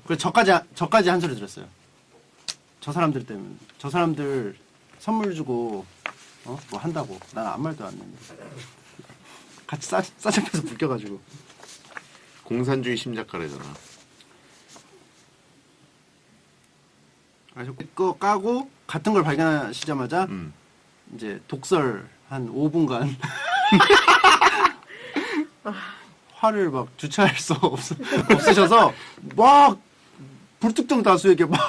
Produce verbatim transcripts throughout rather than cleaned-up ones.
그래서 저까지 저까지 한 소리 들었어요. 저 사람들 때문에 저 사람들 선물 주고 어? 뭐 한다고 난 아무 말도 안 했는데 같이 싸 싸잡혀서 묶여가지고. 공산주의 심작가래잖아. 그래서 그거 까고 같은 걸 발견하시자마자 음. 이제 독설 한 오 분간 화를 막 주체할 수 없, 없으셔서 막 불특정 다수에게 막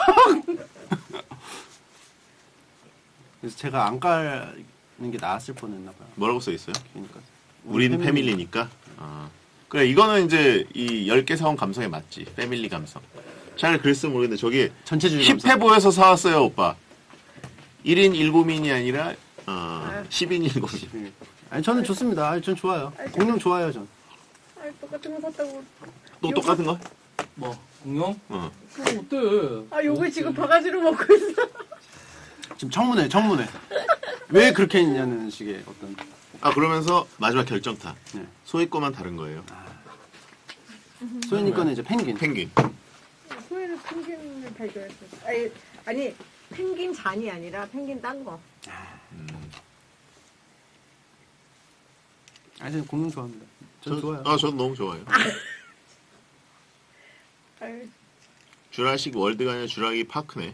그래서 제가 안 까는 게 나았을 뻔했나 봐요. 뭐라고 써 있어요? 그러니까 우린 패밀리. 패밀리니까. 아. 그래 이거는 이제 이 열 개 사온 감성에 맞지. 패밀리 감성. 잘 그랬으면 모르겠는데 저기 전체주의 힙해 감성. 보여서 사왔어요 오빠. 일 인 칠 인이 아니라 어, 십 인 칠 인. 아니 저는 좋습니다. 아니, 전 좋아요. 공룡 좋아요 전. 아, 똑같은 거 샀다고. 또 똑같은 거? 뭐 공룡? 어. 그거 어때? 아, 요걸 지금 바가지로 먹고 있어. 지금 청문회 청문회. 왜 그렇게 했냐는 식의 어떤. 아 그러면서 마지막 결정타. 네. 소희 거만 다른 거예요. 소연이 거는 이제 펭귄. 펭귄. 소희는 펭귄을 발견했어. 아니, 아니, 펭귄 잔이 아니라 펭귄 딴 거. 음. 아니 저는 공룡 좋아합니다. 전 저, 좋아요. 아 저도 너무 좋아요. 아유, 주라식 월드가 아니라 주라기 파크네.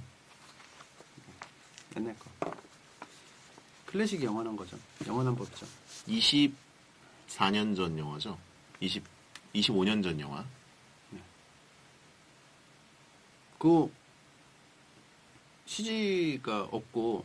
옛날 거. 클래식이 영원한 거죠. 영원한 법이죠. 이십사 년 전 영화죠. 이십, 이십오 년 전 영화. 그 씨지가 없고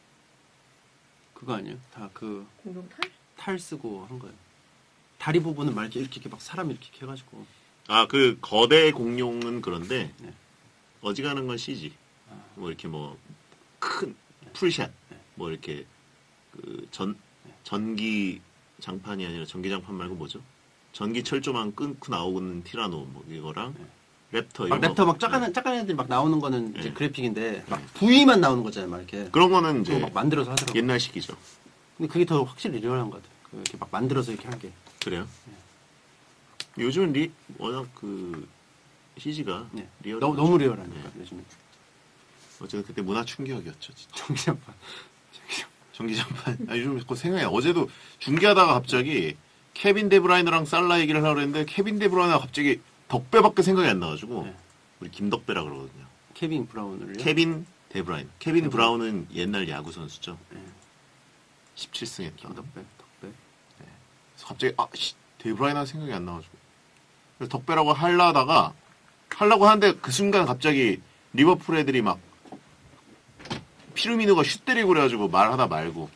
그거 아니에요? 다 그 공룡 탈? 탈 쓰고 한 거예요. 다리 부분은 막 이렇게, 이렇게 막 사람 이렇게 해가지고. 아 그 거대 공룡은 그런데 네. 어지간한 건 씨지. 뭐 이렇게 뭐 큰 풀샷, 뭐 이렇게 그 전 전기 장판이 아니라 전기 장판 말고 뭐죠? 전기 철조망 끊고 나오는 티라노 뭐 이거랑 랩터 이런 막 랩터 거. 막 작은 작은 애들 막 나오는 거는 이제 네. 그래픽인데 막 부위만 나오는 거잖아요, 막 이렇게. 그런 거는 그거 이제 막 만들어서 하더라고. 요 옛날식이죠. 근데 그게 더 확실히 리얼한 것 같아. 그 이렇게 막 만들어서 이렇게 한 게. 그래요? 요즘은 리 워낙 그 씨지가 네. 리얼. 너무 너무 리얼하니까 네. 요즘에. 어쨌든 그때 문화 충격이었죠. 진짜. 정신아파. 전기장판. 아, 요즘 그 생각해. 어제도 중계하다가 갑자기 케빈 데브라이너랑 살라 얘기를 하려고 했는데 케빈 데브라이너가 갑자기 덕배밖에 생각이 안 나가지고 네. 우리 김덕배라 그러거든요. 케빈 브라운을요? 케빈 데브라이너. 케빈 데브라이너. 브라운은 옛날 야구 선수죠. 네. 십칠 승 했다. 덕배, 덕배. 그래서 갑자기 아, 씨, 데브라이너 생각이 안 나가지고 그래서 덕배라고 하려다가 하려고 하는데 그 순간 갑자기 리버풀 애들이 막 피르미노가 슛 때리고 그래가지고 말하다 말고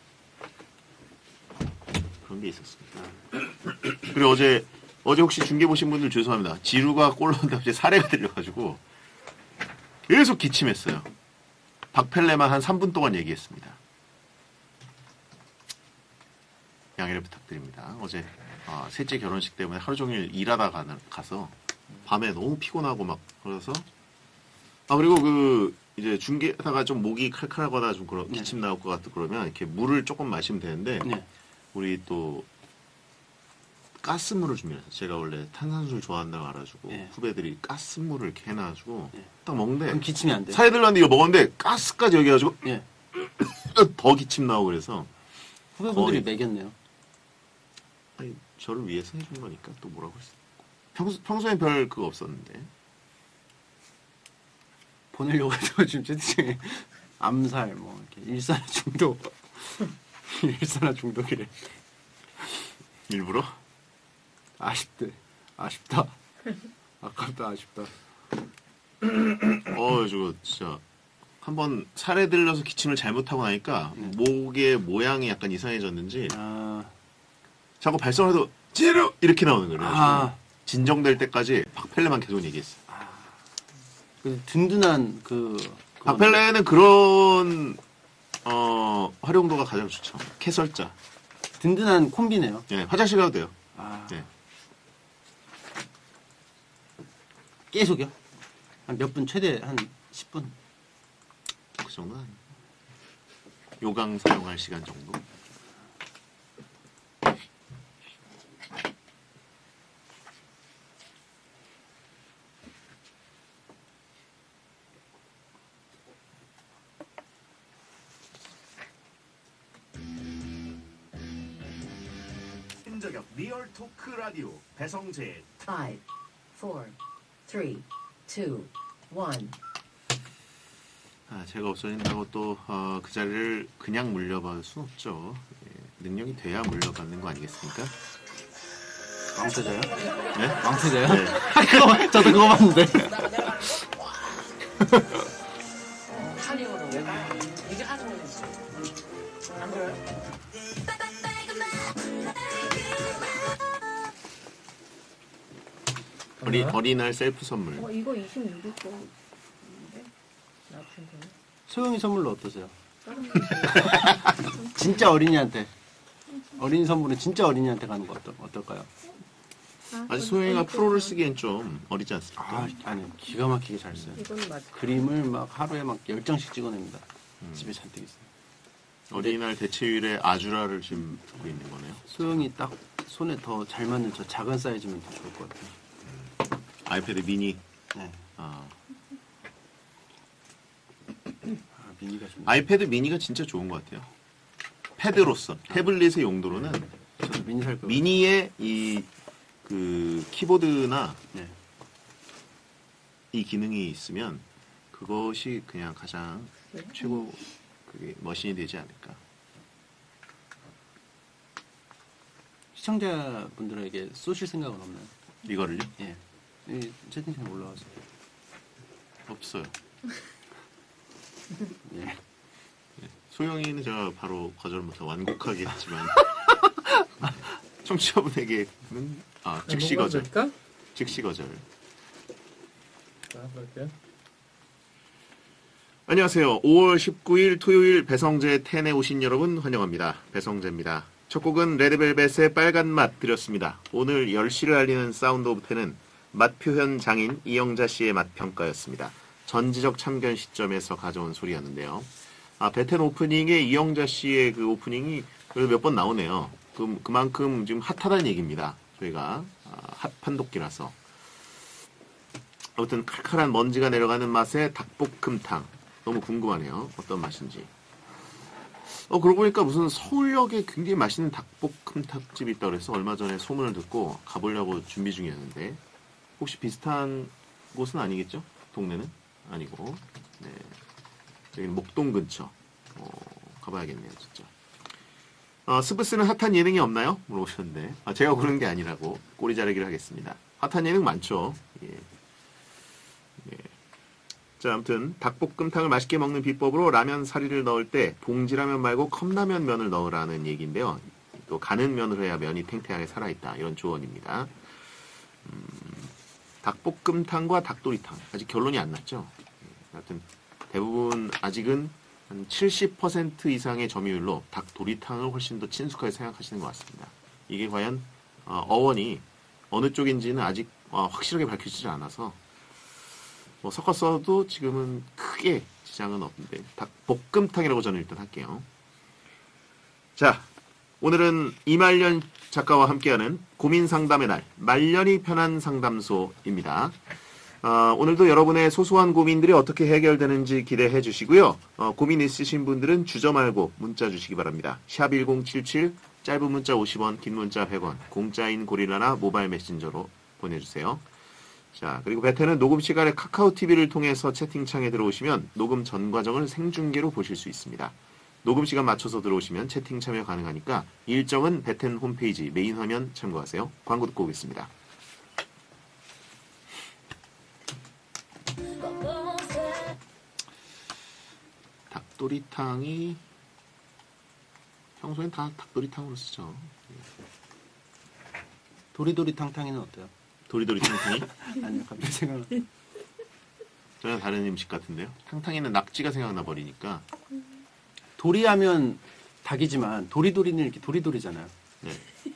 그런 게 있었습니다. 그리고 어제 어제 혹시 중계 보신 분들 죄송합니다. 지루가 골 넣었는데 갑자기 사례가 들려가지고 계속 기침했어요. 박펠레만 한 삼 분 동안 얘기했습니다. 양해를 부탁드립니다. 어제 어, 셋째 결혼식 때문에 하루 종일 일하다 가는, 가서 밤에 너무 피곤하고 막 그래서 아 그리고 그 이제 중계하다가 좀 목이 칼칼하거나 좀 그런 기침 나올 것 같고 그러면 이렇게 물을 조금 마시면 되는데 네. 우리 또 가스물을 준비해서 제가 원래 탄산수를 좋아한다고 알아주고 네. 후배들이 가스물을 이렇게 해놔가지고 네. 딱 먹는데 그럼 기침이 안 돼. 사이들 났는데 이거 먹었는데 가스까지 여기 가지고 예. 더 기침 나오고 그래서 후배분들이 거의- 매겼네요. 아니, 저를 위해서 해준 거니까 또 뭐라고 했어. 평소, 평소엔 별 그거 없었는데. 보내려고 해도 지금 채팅창에 암살 뭐 이렇게 일산화 중독 일산화 중독이래. 일부러? 아쉽대. 아쉽다. 아깝다. 아쉽다. 어, 저거 진짜 한번 살에 들려서 기침을 잘못하고 나니까 목의 모양이 약간 이상해졌는지 아, 자꾸 발성해도 지루 이렇게 나오는 거예요. 아. 진정될 때까지 박펠레만 계속 얘기했어. 그 든든한 그 그건- 박펠레는 그런 어, 활용도가 가장 좋죠. 캐설자. 든든한 콤비네요. 예, 화장실 가도 돼요. 아, 네. 계속요? 한 몇 분 최대 한 십 분. 그 정도는 아니에요. 요강 사용할 시간 정도. 전인저격 리얼 토크 라디오 배성재. Five, four, three, two, one. 아, 제가 없어진다고 또 그 자리를 그냥 물려받을 순 없죠. 예, 능력이 돼야 물려받는 거 아니겠습니까? 왕태자요? 네? 왕태자요? 네. 그거 저도 그거 봤는데. 카리오로 왜 이게 하는 거지? 안 그래요? 어린, 어린이날 셀프 선물. 어, 이거 이십육 일 거인데? 납품되네. 소영이 선물로 어떠세요? 진짜 어린이한테. 어린이 선물은 진짜 어린이한테 가는 거 어떨, 어떨까요? 아직 소영이가 프로를 쓰기엔 좀 어리지 않습니까? 아, 아니 기가 막히게 잘 써요. 이거는 맞아. 그림을 막 하루에 막 열 장씩 찍어냅니다. 집에 잔뜩 있어요. 어린이날 대체율에 아주라를 지금 두고 있는 거네요. 소영이 딱 손에 더 잘 맞는 저 작은 사이즈면 더 좋을 것 같아요. 아이패드 미니. 네. 아, 아, 미니가 좀. 아이패드 미니가 진짜 좋은 것 같아요. 패드로서, 태블릿의 용도로는 저도 미니 살 거예요. 미니의 이 그 키보드나 네. 이 기능이 있으면 그것이 그냥 가장 최고 그게 머신이 되지 않을까. 시청자분들에게 쏘실 생각은 없나요? 이거를요? 예. 이 채팅창에 올라와서. 없어요. 예. 소영이는 제가 바로 거절 못하고 완곡하게 했지만 청취자분에게는 아, 즉시 거절. 될까? 즉시 거절. 자, 볼게요. 안녕하세요. 오월 십구일 토요일 배성재 텐에 오신 여러분 환영합니다. 배성재입니다. 첫 곡은 레드벨벳의 빨간 맛 드렸습니다. 오늘 열 시를 알리는 사운드 오브 텐은 맛 표현 장인 이영자 씨의 맛 평가였습니다. 전지적 참견 시점에서 가져온 소리였는데요. 아, 베텐 오프닝에 이영자 씨의 그 오프닝이 그래도 몇 번 나오네요. 그, 그만큼 지금 핫하다는 얘기입니다. 저희가 아, 핫 판독기라서. 아무튼 칼칼한 먼지가 내려가는 맛의 닭볶음탕. 너무 궁금하네요. 어떤 맛인지. 어, 그러고 보니까 무슨 서울역에 굉장히 맛있는 닭볶음탕집이 있다고 그래서 얼마 전에 소문을 듣고 가보려고 준비 중이었는데 혹시 비슷한 곳은 아니겠죠? 동네는? 아니고. 네. 여기는 목동 근처. 어, 가봐야겠네요, 진짜. 어, 스브스는 핫한 예능이 없나요? 물어보셨는데. 아, 제가 고른 게 아니라고 꼬리 자르기를 하겠습니다. 핫한 예능 많죠. 예. 예. 자, 아무튼 닭볶음탕을 맛있게 먹는 비법으로 라면 사리를 넣을 때 봉지라면 말고 컵라면 면을 넣으라는 얘기인데요. 또 가는 면으로 해야 면이 탱탱하게 살아있다. 이런 조언입니다. 음, 닭볶음탕과 닭도리탕. 아직 결론이 안 났죠. 예. 하여튼 대부분 아직은 한 칠십 퍼센트 이상의 점유율로 닭도리탕을 훨씬 더 친숙하게 생각하시는 것 같습니다. 이게 과연 어, 어원이 어느 쪽인지는 아직 어, 확실하게 밝혀지지 않아서 뭐 섞었어도 지금은 크게 지장은 없는데 닭볶음탕이라고 저는 일단 할게요. 자, 오늘은 이말년 작가와 함께하는 고민 상담의 날, 말년이 편한 상담소입니다. 어, 오늘도 여러분의 소소한 고민들이 어떻게 해결되는지 기대해 주시고요. 어, 고민 있으신 분들은 주저 말고 문자 주시기 바랍니다. 샵 일공칠칠, 짧은 문자 오십 원, 긴 문자 백 원, 공짜인 고릴라나 모바일 메신저로 보내주세요. 자, 그리고 베테는 녹음 시간에 카카오티비를 통해서 채팅창에 들어오시면 녹음 전 과정을 생중계로 보실 수 있습니다. 녹음 시간 맞춰서 들어오시면 채팅 참여 가능하니까 일정은 베텐 홈페이지 메인 화면 참고하세요. 광고 듣고 오겠습니다. 닭도리탕이 평소엔 다 닭도리탕으로 쓰죠. 도리도리 탕탕이는 어때요? 도리도리 탕탕이? 아니요, 갑자기 생각나. 전혀 다른 음식 같은데요. 탕탕이는 낙지가 생각나 버리니까. 도리하면 닭이지만 도리도리는 이렇게 도리도리잖아요. 네.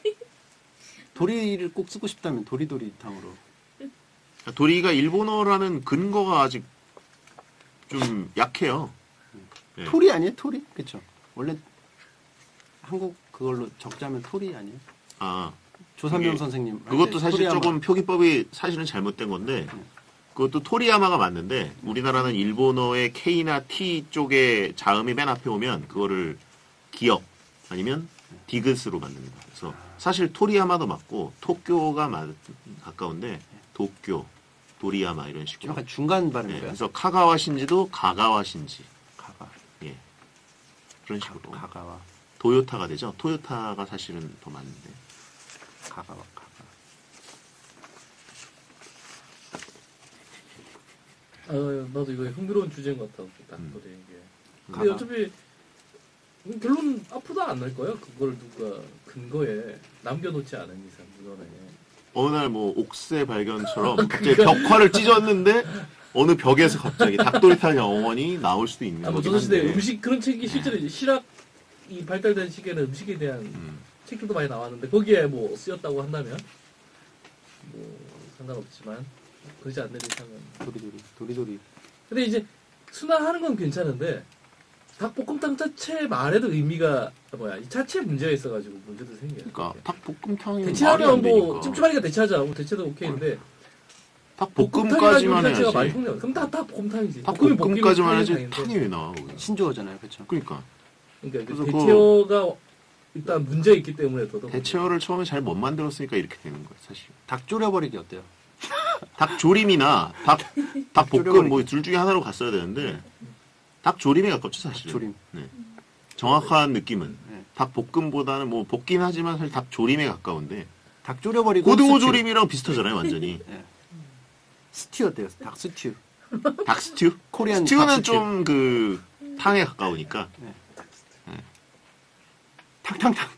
도리를 꼭 쓰고 싶다면 도리도리탕으로. 도리가 일본어라는 근거가 아직 좀 약해요. 네. 토리 아니에요? 토리? 그쵸? 원래 한국 그걸로 적자면 토리 아니에요? 아, 조삼영 그게- 선생님. 할 그것도 때 사실 토리야마. 조금 표기법이 사실은 잘못된 건데 그것도 토리야마가 맞는데 우리나라는 일본어의 K나 T 쪽에 자음이 맨 앞에 오면 그거를 기역 아니면 디귿으로 만듭니다. 그래서 사실 토리야마도 맞고 도쿄가 맞, 가까운데 도쿄, 도리야마 이런 식으로. 약간 중간 발음인 네, 거야? 그래서 카가와 신지도 가가와 신지. 가가. 예. 그런 식으로. 가가와. 도요타가 되죠. 토요타가 사실은 더 맞는데. 가가와 가가. 아, 나도 이거 흥미로운 주제인 것 같아. 닭도리 음. 이게. 가가. 근데 어차피 결론 앞으로 안 날 거야. 그걸 누가 근거에 남겨놓지 않은 이상 문헌에. 어느 날 뭐 옥새 발견처럼 갑자기 벽화를 찢었는데 어느 벽에서 갑자기 닭도리탕 영원이 나올 수도 있는 아, 뭐 거긴 조선시대 한데. 음식 그런 책이 실제로 이제 실학이 발달된 시기에는 음식에 대한 음. 책들도 많이 나왔는데 거기에 뭐 쓰였다고 한다면 뭐 상관없지만 그러지 않는 이상은. 도리도리 도리도리. 근데 이제 순화하는 건 괜찮은데 닭볶음탕 자체 말에도 의미가 뭐야 이 자체 문제가 있어가지고 문제도 생겨요. 그러니까 닭볶음탕이 말이 대체하면 안 뭐 되니까. 찜찜하니까 대체하자. 뭐 대체도 오케이인데 닭볶음까지만 볶음탕이라는 자체가 말이 해야지. 통해요. 그럼 다 닭볶음탕이지. 볶음이 닭볶음까지만 볶이면 해야지 탕인데. 탕이 왜 나와 거기. 신조어잖아요, 그렇죠? 그러니까 그러니까 그래서 대체어가 일단 문제 있기 때문에 더더욱 대체어를 처음에 잘 못 만들었으니까 이렇게 되는 거야 사실. 닭 졸여버리기 어때요? 닭조림이나 닭 닭볶음 닭조림이- 뭐 둘 중에 하나로 갔어야 되는데 닭조림에 가깝죠 사실. 닭조림. 네. 정확한 느낌은 네. 닭볶음보다는 뭐 볶긴 하지만 사실 닭조림에 가까운데 닭 졸여버리고 고등어 스튜. 조림이랑 비슷하잖아요 완전히. 스튜 어때요? 닭 스튜. 닭스튜? 코리안 스튜는 닭 스튜. 좀 그 탕에 가까우니까. 탕탕탕.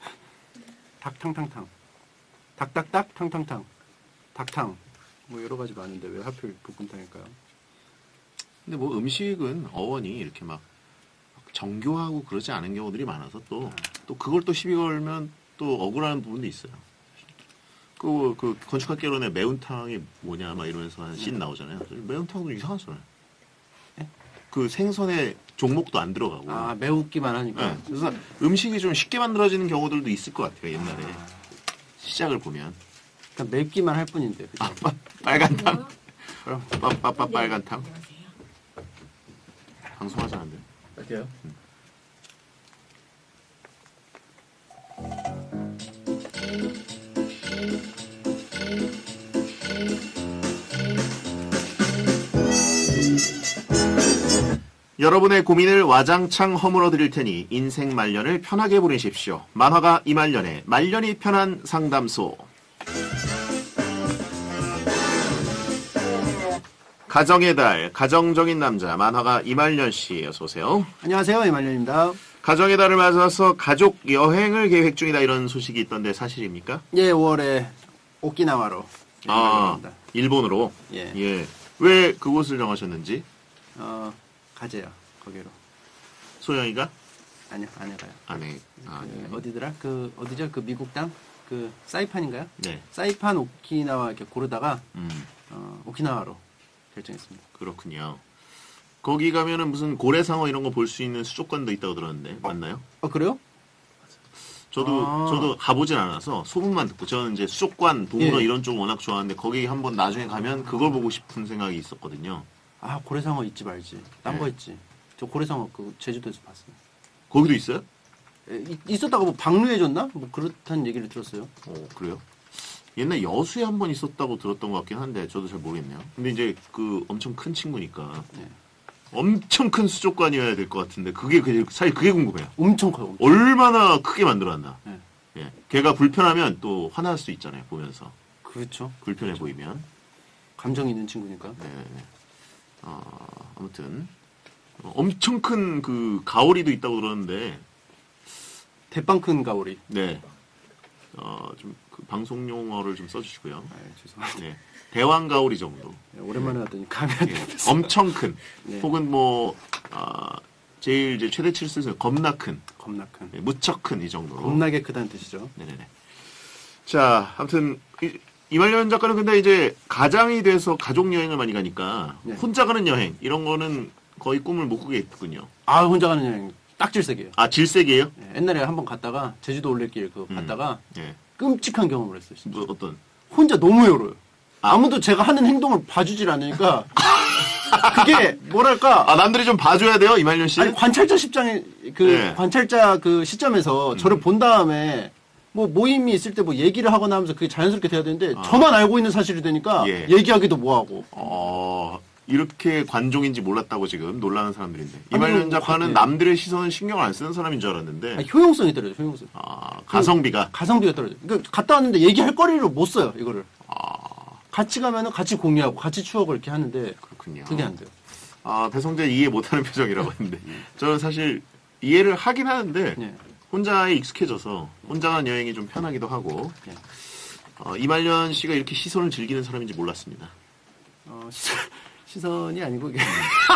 닭탕탕탕. 닭닭닭 탕탕탕. 닭탕. 뭐 여러 가지 많은데 왜 하필 볶음탕일까요? 근데 뭐 음식은 어원이 이렇게 막 정교하고 그러지 않은 경우들이 많아서 또, 또 그걸 또 시비 걸면 또 억울한 부분도 있어요. 그, 그 건축학개론에 매운탕이 뭐냐 막 이러면서 한 씬 나오잖아요. 매운탕도 이상한 소리야. 예? 그 생선의 종목도 안 들어가고. 아 매우기만 하니까. 네. 그래서 음식이 좀 쉽게 만들어지는 경우들도 있을 것 같아요. 옛날에 시작을 보면. 그냥 맵기만 할 뿐인데. 그죠? 아, 빠, 빨간탕. 그럼 빠빠빠 빨간탕. 안녕하세요. 방송하지 않는데. 할게요. 여러분의 고민을 와장창 허물어 드릴 테니 인생 말년을 편하게 보내십시오. 만화가 이말년의 말년이 편한 상담소. 가정의 달, 가정적인 남자, 만화가 이말년 씨, 어서 오세요. 안녕하세요, 이말년입니다. 가정의 달을 맞아서 가족 여행을 계획 중이다 이런 소식이 있던데 사실입니까? 예, 오월에 오키나와로. 예, 아, 이말년입니다. 일본으로. 예. 예. 왜 그곳을 정하셨는지? 어, 가재요, 거기로. 소영이가? 아니요, 안 해가요. 아네. 아, 그 네. 어디더라? 그 어디죠? 그 미국 땅? 그 사이판인가요? 네. 사이판 오키나와 이렇게 고르다가 음, 어, 오키나와로 결정했습니다. 그렇군요. 거기 가면은 무슨 고래상어 이런 거 볼 수 있는 수족관도 있다고 들었는데 맞나요? 어 그래요? 저도 아. 저도 가보진 않아서 소문만 듣고 저는 이제 수족관, 동물원 예. 이런 쪽 워낙 좋아하는데 거기 한번 나중에 가면 그걸 보고 싶은 생각이 있었거든요. 아 고래상어 있지 말지. 딴 네. 거 있지. 저 고래상어 그 제주도에서 봤어요. 거기도 있어요? 에, 이- 있었다가 뭐 방류해줬나? 뭐 그렇다는 얘기를 들었어요. 어 그래요? 옛날 여수에 한 번 있었다고 들었던 것 같긴 한데 저도 잘 모르겠네요. 근데 이제 그 엄청 큰 친구니까 네. 엄청 큰 수족관이어야 될 것 같은데 그게 그- 사실 그게 궁금해요. 엄청 커요. 엄청. 얼마나 크게 만들어놨나. 네. 예. 걔가 불편하면 또 화날 수 있잖아요. 보면서 그렇죠. 불편해 보이면. 감정 있는 친구니까. 네. 어, 아무튼 어, 엄청 큰 그 가오리도 있다고 들었는데, 대빵 큰 가오리. 네. 어, 좀 그 방송 용어를 좀 써주시고요. 아, 죄송합니다. 네. 대왕 가오리 정도. 네, 오랜만에 왔더니 감이 안 예. 잡혔어요. 엄청 큰. 네. 혹은 뭐 아, 제일 이제 최대치를 겁나 큰, 겁나 큰. 네, 무척 큰 이 정도로. 겁나게 크다는 뜻이죠. 네네네. 자, 아무튼 이, 이말년 작가는 근데 이제 가장이 돼서 가족 여행을 많이 가니까 네. 혼자 가는 여행 이런 거는 거의 꿈을 못 꾸겠군요. 아 혼자 가는 여행 딱 질색이에요. 아 질색이에요? 네, 옛날에 한번 갔다가 제주도 올레길 그거 음. 갔다가 예. 끔찍한 경험을 했어요. 진짜. 뭐 어떤? 혼자 너무 외로워요. 아무도 제가 하는 행동을 봐주질 않으니까 그게 뭐랄까 아 남들이 좀 봐줘야 돼요 이말년 씨. 아니 관찰자 시점에 그 네. 관찰자 그 시점에서 저를 본 다음에 뭐 모임이 있을 때 뭐 얘기를 하거나 하면서 그게 자연스럽게 돼야 되는데 아. 저만 알고 있는 사실이 되니까 예. 얘기하기도 뭐하고. 어, 이렇게 관종인지 몰랐다고 지금 놀라는 사람들인데. 아니, 이말년 뭐, 작가는 네. 남들의 시선은 신경을 안 쓰는 사람인 줄 알았는데. 아니, 효용성이 떨어져. 효용성. 아, 가성비가. 가성비가 떨어져. 그러니까 갔다 왔는데 얘기할 거리를 못 써요. 이거를. 아, 같이 가면은 같이 공유하고 같이 추억을 이렇게 하는데 그렇군요. 그게 안 돼요. 아, 배성재 이해 못하는 표정이라고 했는데. 저는 사실 이해를 하긴 하는데. 예. 혼자에 익숙해져서 혼자 가는 여행이 좀 편하기도 하고. 예. 어, 이말년 씨가 이렇게 시선을 즐기는 사람인지 몰랐습니다. 어, 시선, 시선이 아니고 이게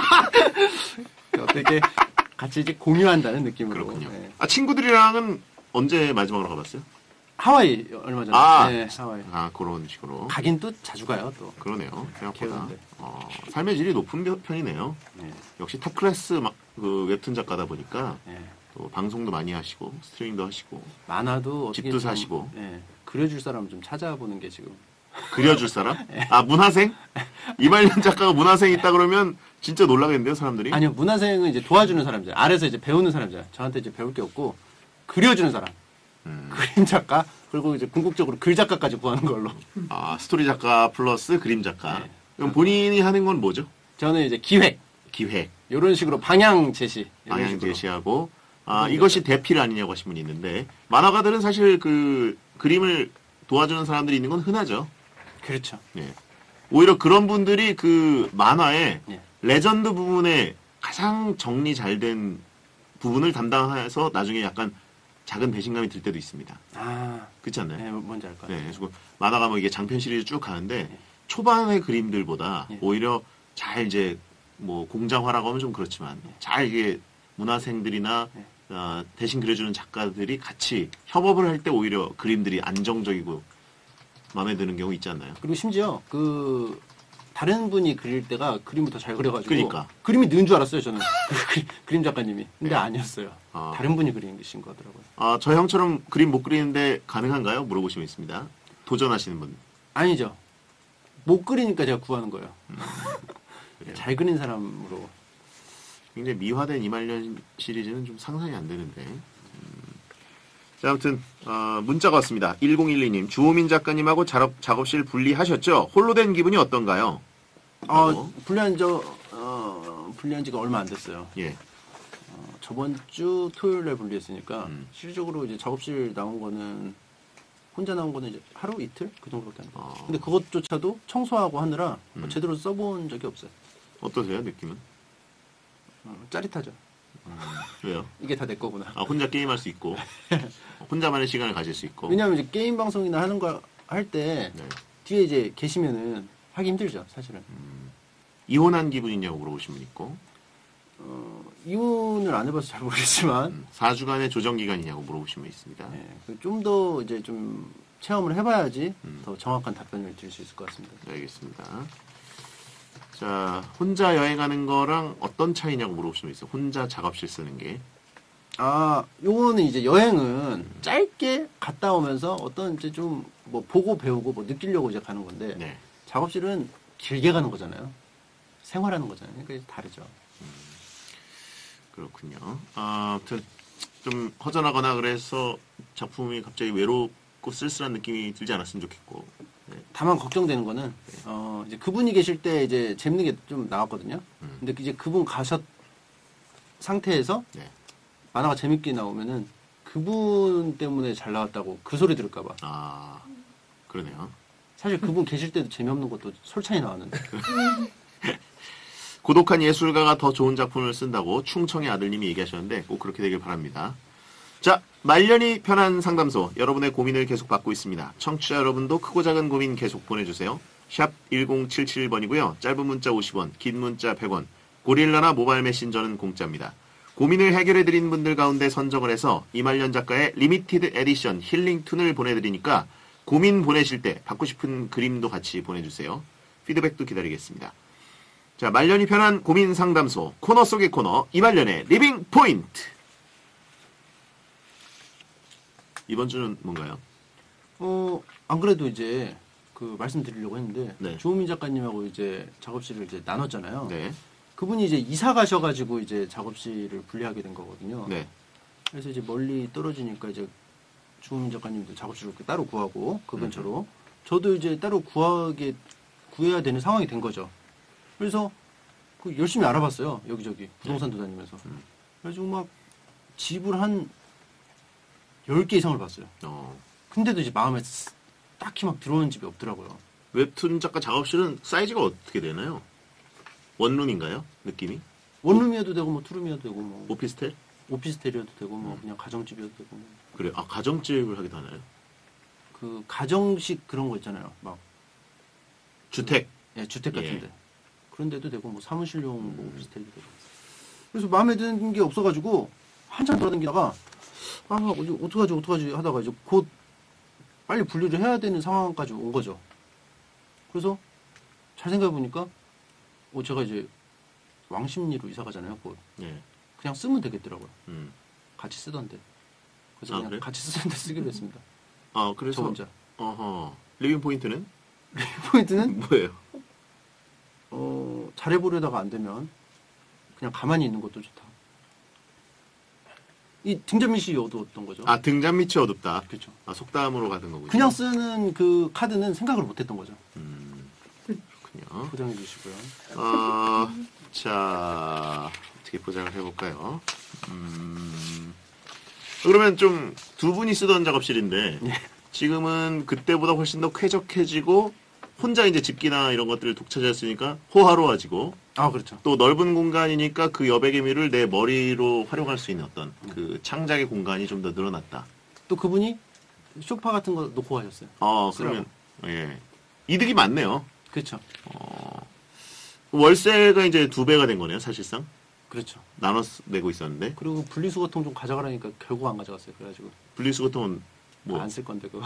어떻게 같이 이제 공유한다는 느낌으로. 그렇군요. 예. 아, 친구들이랑은 언제 마지막으로 가봤어요? 하와이 얼마 전에. 아, 네, 하와이. 아, 그런 식으로. 가긴 또 자주 가요 또. 그러네요. 생각보다. 귀여운데. 어, 삶의 질이 높은 편- 편이네요. 예. 역시 탑 클래스 막, 그 웹툰 작가다 보니까 예. 또 방송도 많이 하시고 스트리밍도 하시고 만화도 어떻게 집도 좀, 사시고. 예. 그려줄 사람 좀 찾아보는 게 지금. 그려줄 사람? 아, 문화생? 이말년 작가가 문화생 있다 그러면 진짜 놀라겠는데요, 사람들이? 아니요, 문화생은 이제 도와주는 사람들, 아래서 이제 배우는 사람들, 저한테 이제 배울 게 없고 그려주는 사람, 음. 그림 작가, 그리고 이제 궁극적으로 글 작가까지 구하는 걸로. 아, 스토리 작가 플러스 그림 작가. 네. 그럼 본인이 하는 건 뭐죠? 저는 이제 기획 기획, 이런 식으로 방향 제시, 이런 방향 식으로. 제시하고, 아, 그런 이것이 대필 아니냐고 하신 분이 있는데, 만화가들은 사실 그 그림을 도와주는 사람들이 있는 건 흔하죠. 그렇죠. 예. 오히려 그런 분들이 그 만화의 예. 레전드 부분에 가장 정리 잘 된 부분을 담당해서 나중에 약간 작은 배신감이 들 때도 있습니다. 아, 그렇지 않나요? 네, 뭔지 알 것 같아요. 네, 그래서 만화가 뭐 이게 장편 시리즈 쭉 가는데 예. 초반의 그림들보다 예. 오히려 잘 이제 뭐 공장화라고 하면 좀 그렇지만 잘 이게 문화생들이나 예. 어, 대신 그려주는 작가들이 같이 협업을 할 때 오히려 그림들이 안정적이고 마음에 드는 경우 있지 않나요? 그리고 심지어 그 다른 분이 그릴 때가 그림을 더 잘 그려가지고 그러니까. 그림이 는 줄 알았어요 저는 그 그림, 그림 작가님이. 근데 네. 아니었어요. 아. 다른 분이 그리신 거더라고요. 아, 저 형처럼 그림 못 그리는데 가능한가요? 물어보시면 있습니다. 도전하시는 분. 아니죠. 못 그리니까 제가 구하는 거예요. 그래요. 잘 그린 사람으로. 굉장히 미화된 이말년 시리즈는 좀 상상이 안 되는데. 음. 자, 아무튼 어, 문자가 왔습니다. 일공일이 님, 주호민 작가님하고 작업, 작업실 분리하셨죠? 홀로 된 기분이 어떤가요? 어, 라고. 분리한 저, 어, 분리한 지가 얼마 안 됐어요. 예. 어, 저번 주 토요일에 분리했으니까 음. 실질적으로 이제 작업실 나온 거는 혼자 나온 거는 이제 하루 이틀 그 정도밖에 안 돼요. 어. 근데 그것조차도 청소하고 하느라 뭐 음. 제대로 써본 적이 없어요. 어떠세요, 느낌은? 어, 짜릿하죠. 왜요? 이게 다 내 거구나. 아, 혼자 게임할 수 있고, 혼자만의 시간을 가질 수 있고. 왜냐하면 이제 게임 방송이나 하는 거 할 때 네. 뒤에 이제 계시면은 하기 힘들죠, 사실은. 이혼한 기분이냐고 물어보신 분 있고, 어, 이혼을 안 해봐서 잘 모르겠지만 음, 사 주간의 조정 기간이냐고 물어보신 분 있습니다. 예, 좀 더 이제 좀 체험을 해봐야지 음. 더 정확한 답변을 드릴 수 있을 것 같습니다. 네, 알겠습니다. 자, 혼자 여행하는 거랑 어떤 차이냐고 물어보신 분 있어요. 혼자 작업실 쓰는 게. 아, 요거는 이제 여행은 짧게 갔다 오면서 어떤 이제 좀 뭐 보고 배우고 뭐 느끼려고 이제 가는 건데 네. 작업실은 길게 가는 거잖아요. 생활하는 거잖아요. 그러니까 다르죠. 그렇군요. 아, 아무튼 좀 허전하거나 그래서 작품이 갑자기 외롭고 쓸쓸한 느낌이 들지 않았으면 좋겠고. 네. 다만 걱정되는 거는 어 이제 그분이 계실 때 이제 재밌는 게 좀 나왔거든요. 음. 근데 이제 그분 가셨 상태에서 네. 만화가 재밌게 나오면은 그분 때문에 잘 나왔다고 그 소리 들을까봐. 아, 그러네요. 사실 그분 계실 때도 재미없는 것도 솔찬히 나왔는데. 고독한 예술가가 더 좋은 작품을 쓴다고 충청의 아들님이 얘기하셨는데 꼭 그렇게 되길 바랍니다. 자, 말년이 편한 상담소. 여러분의 고민을 계속 받고 있습니다. 청취자 여러분도 크고 작은 고민 계속 보내주세요. 샵 일공칠칠 번이고요. 짧은 문자 오십 원, 긴 문자 백 원. 고릴라나 모바일 메신저는 공짜입니다. 고민을 해결해드린 분들 가운데 선정을 해서 이말년 작가의 리미티드 에디션 힐링툰을 보내드리니까 고민 보내실 때 받고 싶은 그림도 같이 보내주세요. 피드백도 기다리겠습니다. 자, 말년이 편한 고민 상담소 코너 속의 코너 이말년의 리빙 포인트. 이번 주는 뭔가요? 어, 안 그래도 이제 그 말씀드리려고 했는데 네. 조우민 작가님하고 이제 작업실을 이제 나눴잖아요. 네, 그분이 이제 이사 가셔가지고 이제 작업실을 분리하게 된 거거든요. 네, 그래서 이제 멀리 떨어지니까 이제 주호민 작가님도 작업실을 따로 구하고 그 근처로 저도 이제 따로 구하게 구해야 되는 상황이 된 거죠. 그래서 그 열심히 알아봤어요. 여기저기 부동산도 다니면서. 그래가지고 막 집을 한 열 개 이상을 봤어요. 어. 근데도 이제 마음에 딱히 막 들어오는 집이 없더라고요. 웹툰 작가 작업실은 사이즈가 어떻게 되나요? 원룸인가요? 느낌이? 원룸이어도 되고 뭐 투룸이어도 되고 뭐 오피스텔? 오피스텔이어도 되고 뭐 그냥 가정집이어도 되고 뭐. 그래. 아 가정집을 하기도 하나요? 그 가정식 그런 거 있잖아요. 막 주택. 예, 주택 같은데. 예. 그런 데도 되고 뭐 사무실용 뭐 오피스텔도 되고. 그래서 마음에 드는 게 없어가지고 한참 돌아다니다가 아 이제 어떡하지 어떡하지 하다가 이제 곧 빨리 분리를 해야 되는 상황까지 온 거죠. 그래서 잘 생각해 보니까 어 제가 이제 왕십리로 이사 가잖아요. 곧 예. 그냥 쓰면 되겠더라고요. 음. 같이 쓰던데. 그래서 아, 그냥 그래? 같이 쓰던데 쓰기로 했습니다. 아 저 그래서 혼자. 어허. 리빙 포인트는 포인트는 뭐예요? 어 잘해보려다가 안 되면 그냥 가만히 있는 것도 좋다. 이 등잔 밑이 어두웠던 거죠. 아 등잔 밑이 어둡다. 그렇죠. 아 속담으로 가는 거군요. 그냥 쓰는 그 카드는 생각을 못했던 거죠. 음. 그렇군요. 포장해 주시고요. 어, 자, 어떻게 포장을 해볼까요? 음, 그러면 좀 두 분이 쓰던 작업실인데, 예. 지금은 그때보다 훨씬 더 쾌적해지고, 혼자 이제 집기나 이런 것들을 독차지했으니까 호화로워지고, 아 그렇죠. 또 넓은 공간이니까 그 여백의 미를 내 머리로 활용할 수 있는 어떤 그 창작의 공간이 좀 더 늘어났다. 또 그분이 소파 같은 거 놓고 가셨어요. 어, 그러면, 예. 이득이 많네요. 그렇죠. 어, 월세가 이제 두 배가 된 거네요, 사실상. 그렇죠. 나눠 쓰- 내고 있었는데 그리고 분리수거통 좀 가져가라니까 결국 안 가져갔어요. 그래가지고 분리수거통은 뭐 안 쓸 건데 그거.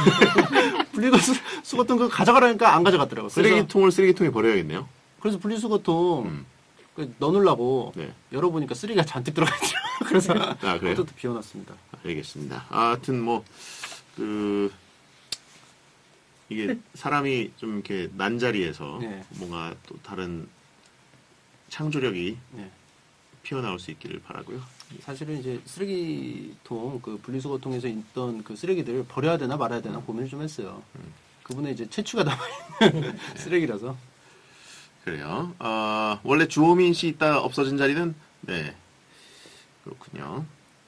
분리수거통 그거 가져가라니까 안 가져갔더라고요. 그래서, 쓰레기통을 쓰레기통에 버려야겠네요. 그래서 분리수거통 음. 그 넣어놓으려고 네. 열어보니까 쓰레기가 잔뜩 들어가 있더라고요. 그래서 아, 그래요? 그것도 비워놨습니다. 알겠습니다. 아, 하여튼 뭐 그 이게 사람이 좀 이렇게 난 자리에서 네. 뭔가 또 다른 창조력이 네. 피어나올 수 있기를 바라고요. 사실은 이제 쓰레기통 그 분리수거통에서 있던 그 쓰레기들을 버려야 되나 말아야 음. 되나 고민을 좀 했어요. 그분의 이제 채취가 남아있는 쓰레기라서. 그래요. 아, 원래 주호민 씨 있다 없어진 자리는 네 그렇군요.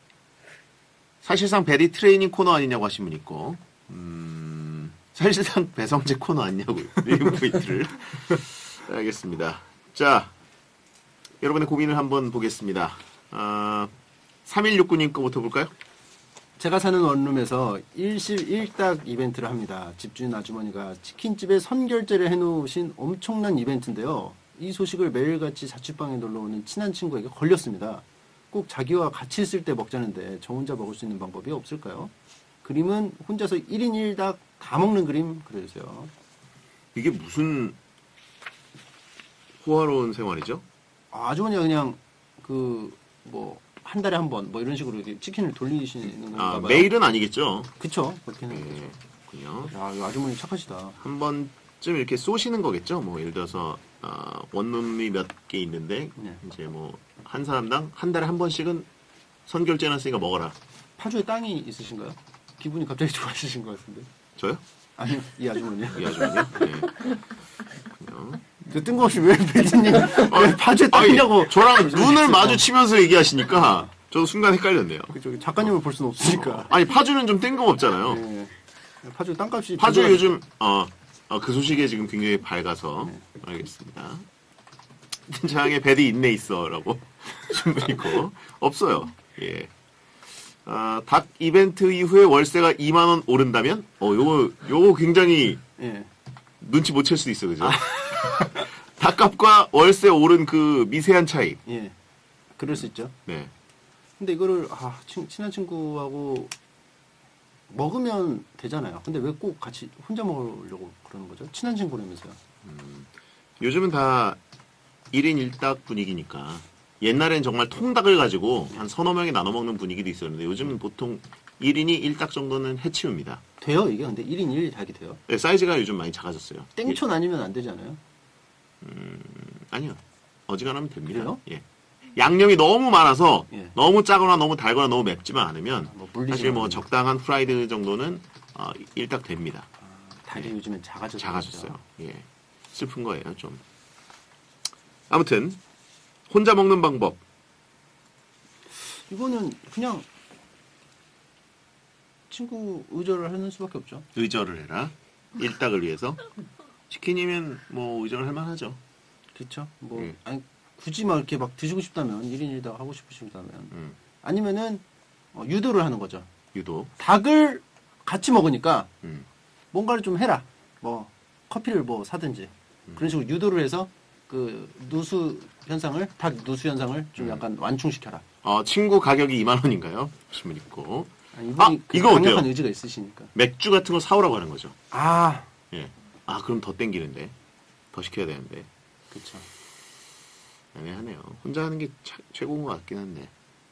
사실상 베리 트레이닝 코너 아니냐고 하신 분 있고, 음, 사실상 배성재 코너 아니냐고 리뷰 포인트를. 알겠습니다. 자, 여러분의 고민을 한번 보겠습니다. 아, 삼일육구 님 거부터 볼까요? 제가 사는 원룸에서 일실 일닭 이벤트를 합니다. 집주인 아주머니가 치킨집에 선결제를 해놓으신 엄청난 이벤트인데요. 이 소식을 매일같이 자취방에 놀러오는 친한 친구에게 걸렸습니다. 꼭 자기와 같이 있을 때 먹자는데 저 혼자 먹을 수 있는 방법이 없을까요? 그림은 혼자서 일 인 일 닭 다 먹는 그림 그려주세요. 이게 무슨 호화로운 생활이죠? 아, 아주머니가 그냥 그 뭐 한 달에 한 번 뭐 이런 식으로 이렇게 치킨을 돌리시는 건가 아, 봐요. 매일은 아니겠죠? 그쵸. 그렇게는 예, 그렇죠. 그렇군요. 야, 이 아주머니 착하시다. 한 번쯤 이렇게 쏘시는 거겠죠? 뭐 예를 들어서 아, 원룸이 몇 개 있는데 네. 이제 뭐 한 사람당 한 달에 한 번씩은 선결제 해놨으니까 먹어라. 파주에 땅이 있으신가요? 기분이 갑자기 좋아지신 것 같은데. 저요? 아니, 이 아주머니요. 이 아주머니요? 네. 그렇군요. 그 뜬금없이 왜 배지님 왜 파주에 땅이냐고. 아니, 저랑 눈을 마주치면서 얘기하시니까 저도 순간 헷갈렸네요. 그쪽 작가님을 볼 수는 없으니까. 아니 파주는 좀 뜬금없잖아요. 네. 파주 땅값이 파주 비교가- 요즘 어, 어, 그 소식에 지금 굉장히 밝아서 네. 알겠습니다. 장에 베리 있네 있어라고 하신 분 있고 없어요. 예. 아, 닭 이벤트 이후에 월세가 이만 원 오른다면 어 요거 요거 굉장히 예. 눈치 못 챌 수도 있어 그죠? 닭값과 월세 오른 그 미세한 차이. 예. 그럴 수 있죠. 네. 근데 이거를 아, 친, 친한 친구하고 먹으면 되잖아요. 근데 왜 꼭 같이 혼자 먹으려고 그러는 거죠? 친한 친구라면서요. 요즘은 다 일 인 일 닭 분위기니까 옛날엔 정말 통닭을 가지고 한 서너 명이 나눠 먹는 분위기도 있었는데 요즘은 보통 일 인이 일 닭 정도는 해치웁니다. 돼요, 이게? 근데 일 인 일 닭이 돼요? 네, 사이즈가 요즘 많이 작아졌어요. 땡촌 아니면 안 되지 않아요? 예, 아니요. 어지간하면 됩니다. 그래요? 예. 양념이 너무 많아서 예. 너무 짜거나 너무 달거나 너무 맵지만 않으면 뭐 물리지 사실 뭐 않으면. 적당한 프라이드 정도는 어, 일딱 됩니다. 닭이 요즘엔 작아졌어요. 작아졌어요. 예. 슬픈 거예요, 좀. 아무튼 혼자 먹는 방법. 이거는 그냥 친구 의존을 하는 수밖에 없죠. 의절을 해라. 일닭을 위해서. 치킨이면 뭐 의절을 할 만하죠. 그렇죠. 뭐 음. 아니 굳이 막 이렇게 막 드시고 싶다면 일 인 일 닭 하고 싶으시다면 음, 아니면은 어, 유도를 하는 거죠. 유도. 닭을 같이 먹으니까 음. 뭔가를 좀 해라. 뭐 커피를 뭐 사든지 음. 그런 식으로 유도를 해서 그 누수 현상을 닭 누수 현상을 좀 음. 약간 완충시켜라. 어, 친구 가격이 이만 원인가요? 보시면 있고. 아니, 이분이 아, 그 이거 강력한 어때요? 의지가 있으시니까. 맥주 같은 거 사오라고 하는 거죠. 아, 예. 아, 그럼 더 땡기는데. 더 시켜야 되는데. 그렇죠. 애매하네요. 혼자 하는 게 차- 최고인 것 같긴 한데.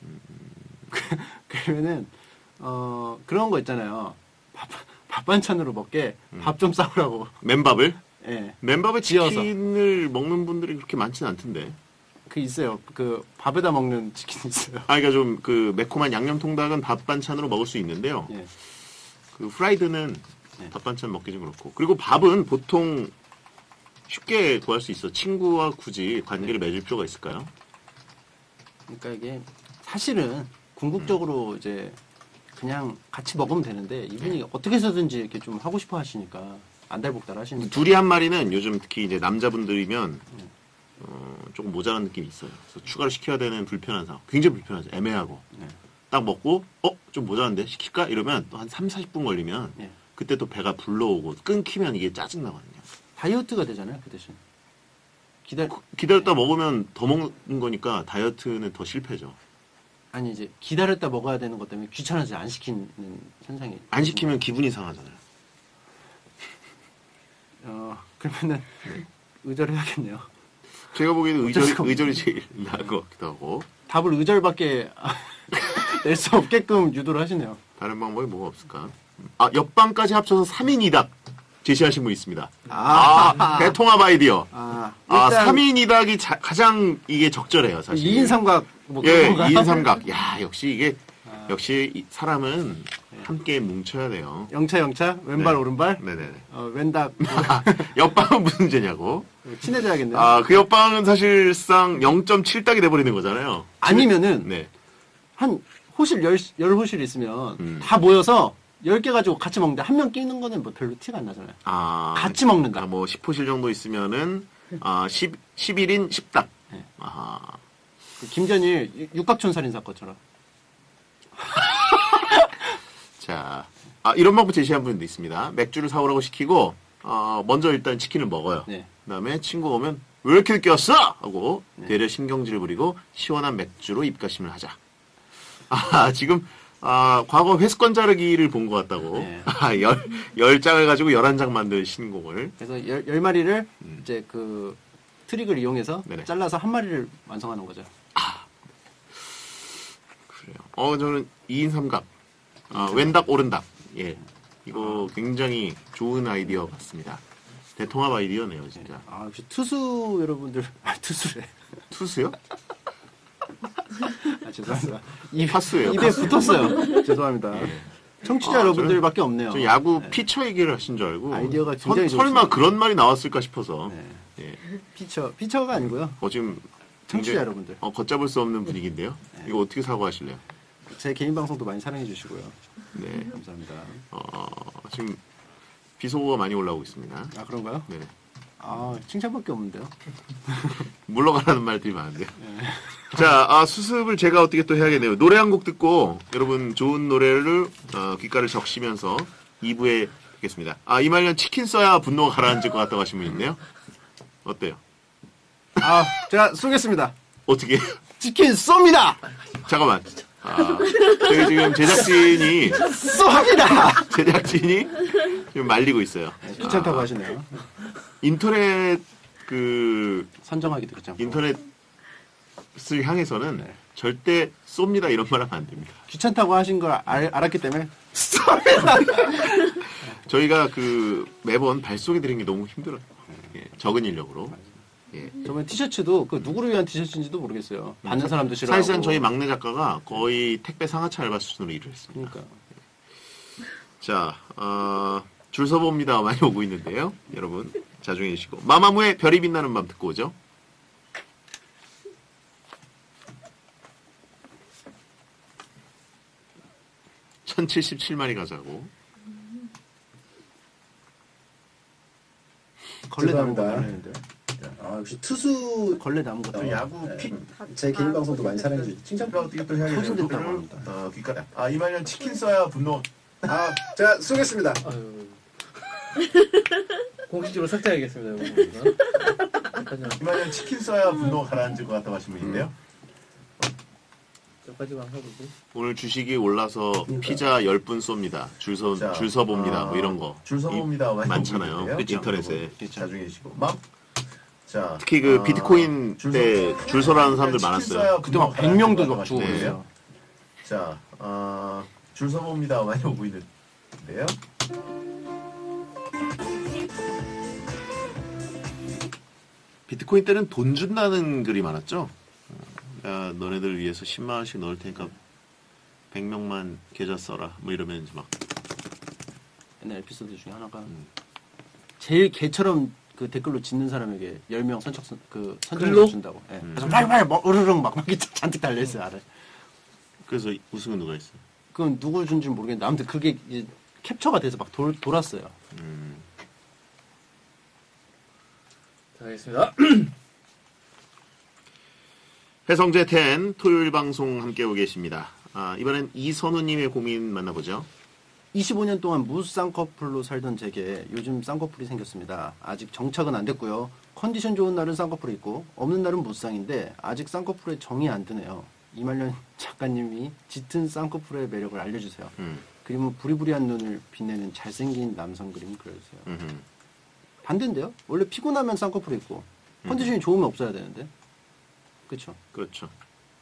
그러면은 어 그런 거 있잖아요. 밥, 밥 반찬으로 먹게 음. 밥 좀 싸우라고. 맨밥을? 예, 맨밥에 지어서. 치킨을 먹는 분들이 그렇게 많지는 않던데. 그 있어요. 그 밥에다 먹는 치킨 있어요. 아, 그러니까 좀 그 매콤한 양념 통닭은 밥 반찬으로 먹을 수 있는데요. 예, 그 프라이드는 네. 밥 반찬 먹기 좀 그렇고. 그리고 밥은 보통 쉽게 구할 수 있어. 친구와 굳이 관계를 맺을 필요가 있을까요? 그러니까 이게 사실은 궁극적으로 이제 그냥 같이 먹으면 되는데 이분이 어떻게 해서든지 이렇게 좀 하고 싶어 하시니까 안달복달 하시니까. 둘이 한 마리는 요즘 특히 이제 남자분들이면 어, 조금 모자란 느낌이 있어요. 그래서 추가로 시켜야 되는 불편한 상황. 굉장히 불편하죠. 애매하고. 네. 딱 먹고 어? 좀 모자란데? 시킬까? 이러면 또 한 삼, 사십 분 걸리면 네. 그때 또 배가 불러오고 끊기면 이게 짜증나거든요. 다이어트가 되잖아요, 그 대신. 기다 기다렸다 먹으면 더 먹는 거니까 다이어트는 더 실패죠. 아니 이제 기다렸다 먹어야 되는 것 때문에 귀찮아서 안 시키는 현상이. 안 시키면 기분이 상하잖아요. 어 그러면은 의절해야겠네요. 제가 보기에는 어쩔 의절이, 수가 없네. 의절이 제일 나은 것 같기도 하고 답을 의절밖에 낼 수 없게끔 유도를 하시네요. 다른 방법이 뭐가 없을까? 아, 옆방까지 합쳐서 삼 인 이 닭 제시하신 분 있습니다. 아, 아, 대통합 아이디어. 아, 아, 일단 삼 인 이 닭이 자- 가장 이게 적절해요, 사실. 이 인 삼각 뭐 예, 그런 건가요? 이 인 삼각. 야, 역시 이게, 아. 역시 이 사람은 함께 뭉쳐야 돼요. 영차 영차 왼발 네. 오른발 네네네. 어, 왼닭 아, 옆방은 무슨 죄냐고? 친해져야겠네요. 아, 그 옆방은 사실상 영 점 칠 닭이 돼버리는 거잖아요. 아니면은 네. 한 호실 열, 열 호실 있으면 음. 다 모여서 열 개 가지고 같이 먹는데 한 명 끼는 거는 뭐 별로 티가 안 나잖아요. 아. 같이 먹는다. 아, 뭐, 십 호실 정도 있으면은, 아, 십, 십일 인 십 닭. 네. 아하. 그 김전일 육- 육각촌 살인 사건처럼. 자, 아, 이런 방법 제시한 분도 있습니다. 맥주를 사오라고 시키고, 어, 먼저 일단 치킨을 먹어요. 네. 그 다음에 친구가 오면, 왜 이렇게 늦게 왔어? 하고, 네. 되려 신경질을 부리고, 시원한 맥주로 입가심을 하자. 아, 지금, 아, 과거 회수권 자르기를 본 것 같다고. 네. 아, 열, 열 장을 가지고 열한 장 만든 신곡을. 그래서 열, 열 마리를 음. 이제 그 트릭을 이용해서 네네. 잘라서 한 마리를 완성하는 거죠. 그래요. 어, 저는 이 인 삼각. 아, 왼닭, 오른닭. 예. 이거 굉장히 좋은 아이디어 같습니다. 대통합 아이디어네요, 진짜. 아 역시 투수 여러분들 아 투수래. 투수요? 아 죄송합니다. 입, 파수예요, 입에 파수. 붙었어요. 죄송합니다. 청취자 아, 여러분들밖에 없네요. 저 야구 네. 피처 얘기를 하신 줄 알고. 아이디어가 선- 굉장히 설마 좋습니다. 그런 말이 나왔을까 싶어서. 네. 예. 피처 피처가 아니고요. 어, 지금. 청취자 굉장히, 여러분들. 어, 걷잡을 수 없는 분위기인데요. 네. 이거 어떻게 사과하실래요? 제 개인 방송도 많이 사랑해 주시고요. 네. 감사합니다. 어, 지금 비속어가 많이 올라오고 있습니다. 아 그런가요? 네. 아 칭찬밖에 없는데요. 물러가라는 말들이 많은데요. 네. 자, 아, 수습을 제가 어떻게 또 해야겠네요. 노래 한 곡 듣고 여러분 좋은 노래를 어, 귓가를 적시면서 이 부에 뵙겠습니다. 아, 이말년 치킨 써야 분노가 가라앉을 것 같다고 하신 분 있네요. 어때요? 아 제가 쏘겠습니다. 어떻게? 치킨 쏩니다. 잠깐만. 아, 저희 지금 제작진이 쏩니다. 제작진이 지금 말리고 있어요. 귀찮다고 아, 하시네요. 인터넷 그 선정하기도 귀찮고. 인터넷을 향해서는 네. 절대 쏩니다 이런 말 하면 안 됩니다. 귀찮다고 하신 걸 알, 알았기 때문에 저희가 그 매번 발송해 드리는 게 너무 힘들어요. 예, 적은 인력으로. 예. 저번에 티셔츠도 그 누구를 위한 티셔츠인지도 모르겠어요. 받는 사람도 싫어하고. 사실상 저희 막내 작가가 거의 택배 상하차 알바 수준으로 일을 했습니다. 그러니까. 자, 어, 줄 서봅니다 많이 오고 있는데요. 여러분 자중해 주시고 마마무의 별이 빛나는 밤 듣고 오죠. 천칠십칠 마리 가자고. 걸레 나무 거 죄송합니다. 달랬는데. 아 역시 투수 걸레 나무 거 어, 달랬는데. 야구 네. 픽 제 개인 방송도 많이 사랑해 주시죠. 칭찬. 가 어떻게 또 해야겠네요. 소진됐다고 그거를, 합니다. 어, 귓가에. 아 이만현 치킨 써야 분노. 아 제가 쏘겠습니다. 아유. 공식적으로 삭제하겠습니다. 여러분. 잠깐요. 이만현 치킨 써야 분노가 가라앉을 것 같다고 하신 분인데요. 여기까지만 하고도. 오늘 주식이 올라서 그러니까. 피자 열 분 쏩니다. 줄 서 자, 줄 서봅니다. 아, 뭐 이런 거. 줄 서봅니다. 많이 많잖아요. 오고 있는데요. 그쵸? 인터넷에. 여러분, 자중해 주시고. 막. 자, 특히 그 아, 비트코인 줄 때 서- 줄 서라는 사람들 치킨 많았어요. 써야 그때 막 분노가 백 명도 가라앉을 것 막 주고 같은데요. 그랬어요. 자, 아, 줄 서봅니다. 많이 오고 있는데요. 비트코인 때는 돈 준다는 글이 많았죠. 어, 야, 너네들 위해서 십만 원씩 넣을 테니까 백 명만 계좌 써라. 뭐 이러면 이제 막 옛날 에피소드 중에 하나가 음. 제일 개처럼 그 댓글로 짓는 사람에게 열 명 선착 선- 그 글로? 선정을 준다고. 예. 음. 그래서 빨리빨리 뭐 으르릉 막, 막 잔뜩 달려 있어요 아래. 그래서 우승은 누가 했어요? 그건 누구 준지 모르겠는데 아무튼 그게 이제 캡처가 돼서 막 돌, 돌았어요. 음. 자, 알겠습니다. 해성제 텐 토요일 방송 함께하고 계십니다. 아, 이번엔 이선우님의 고민 만나보죠. 이십오 년 동안 무쌍꺼풀로 살던 제게 요즘 쌍꺼풀이 생겼습니다. 아직 정착은 안 됐고요. 컨디션 좋은 날은 쌍꺼풀이 있고 없는 날은 무쌍인데 아직 쌍꺼풀에 정이 안 드네요. 이말년 작가님이 짙은 쌍꺼풀의 매력을 알려주세요. 음. 그림은 부리부리한 눈을 빛내는 잘생긴 남성 그림 그려주세요. 음흠. 반대인데요? 원래 피곤하면 쌍꺼풀이 있고 컨디션이 좋으면 없어야 되는데. 그렇죠. 그렇죠.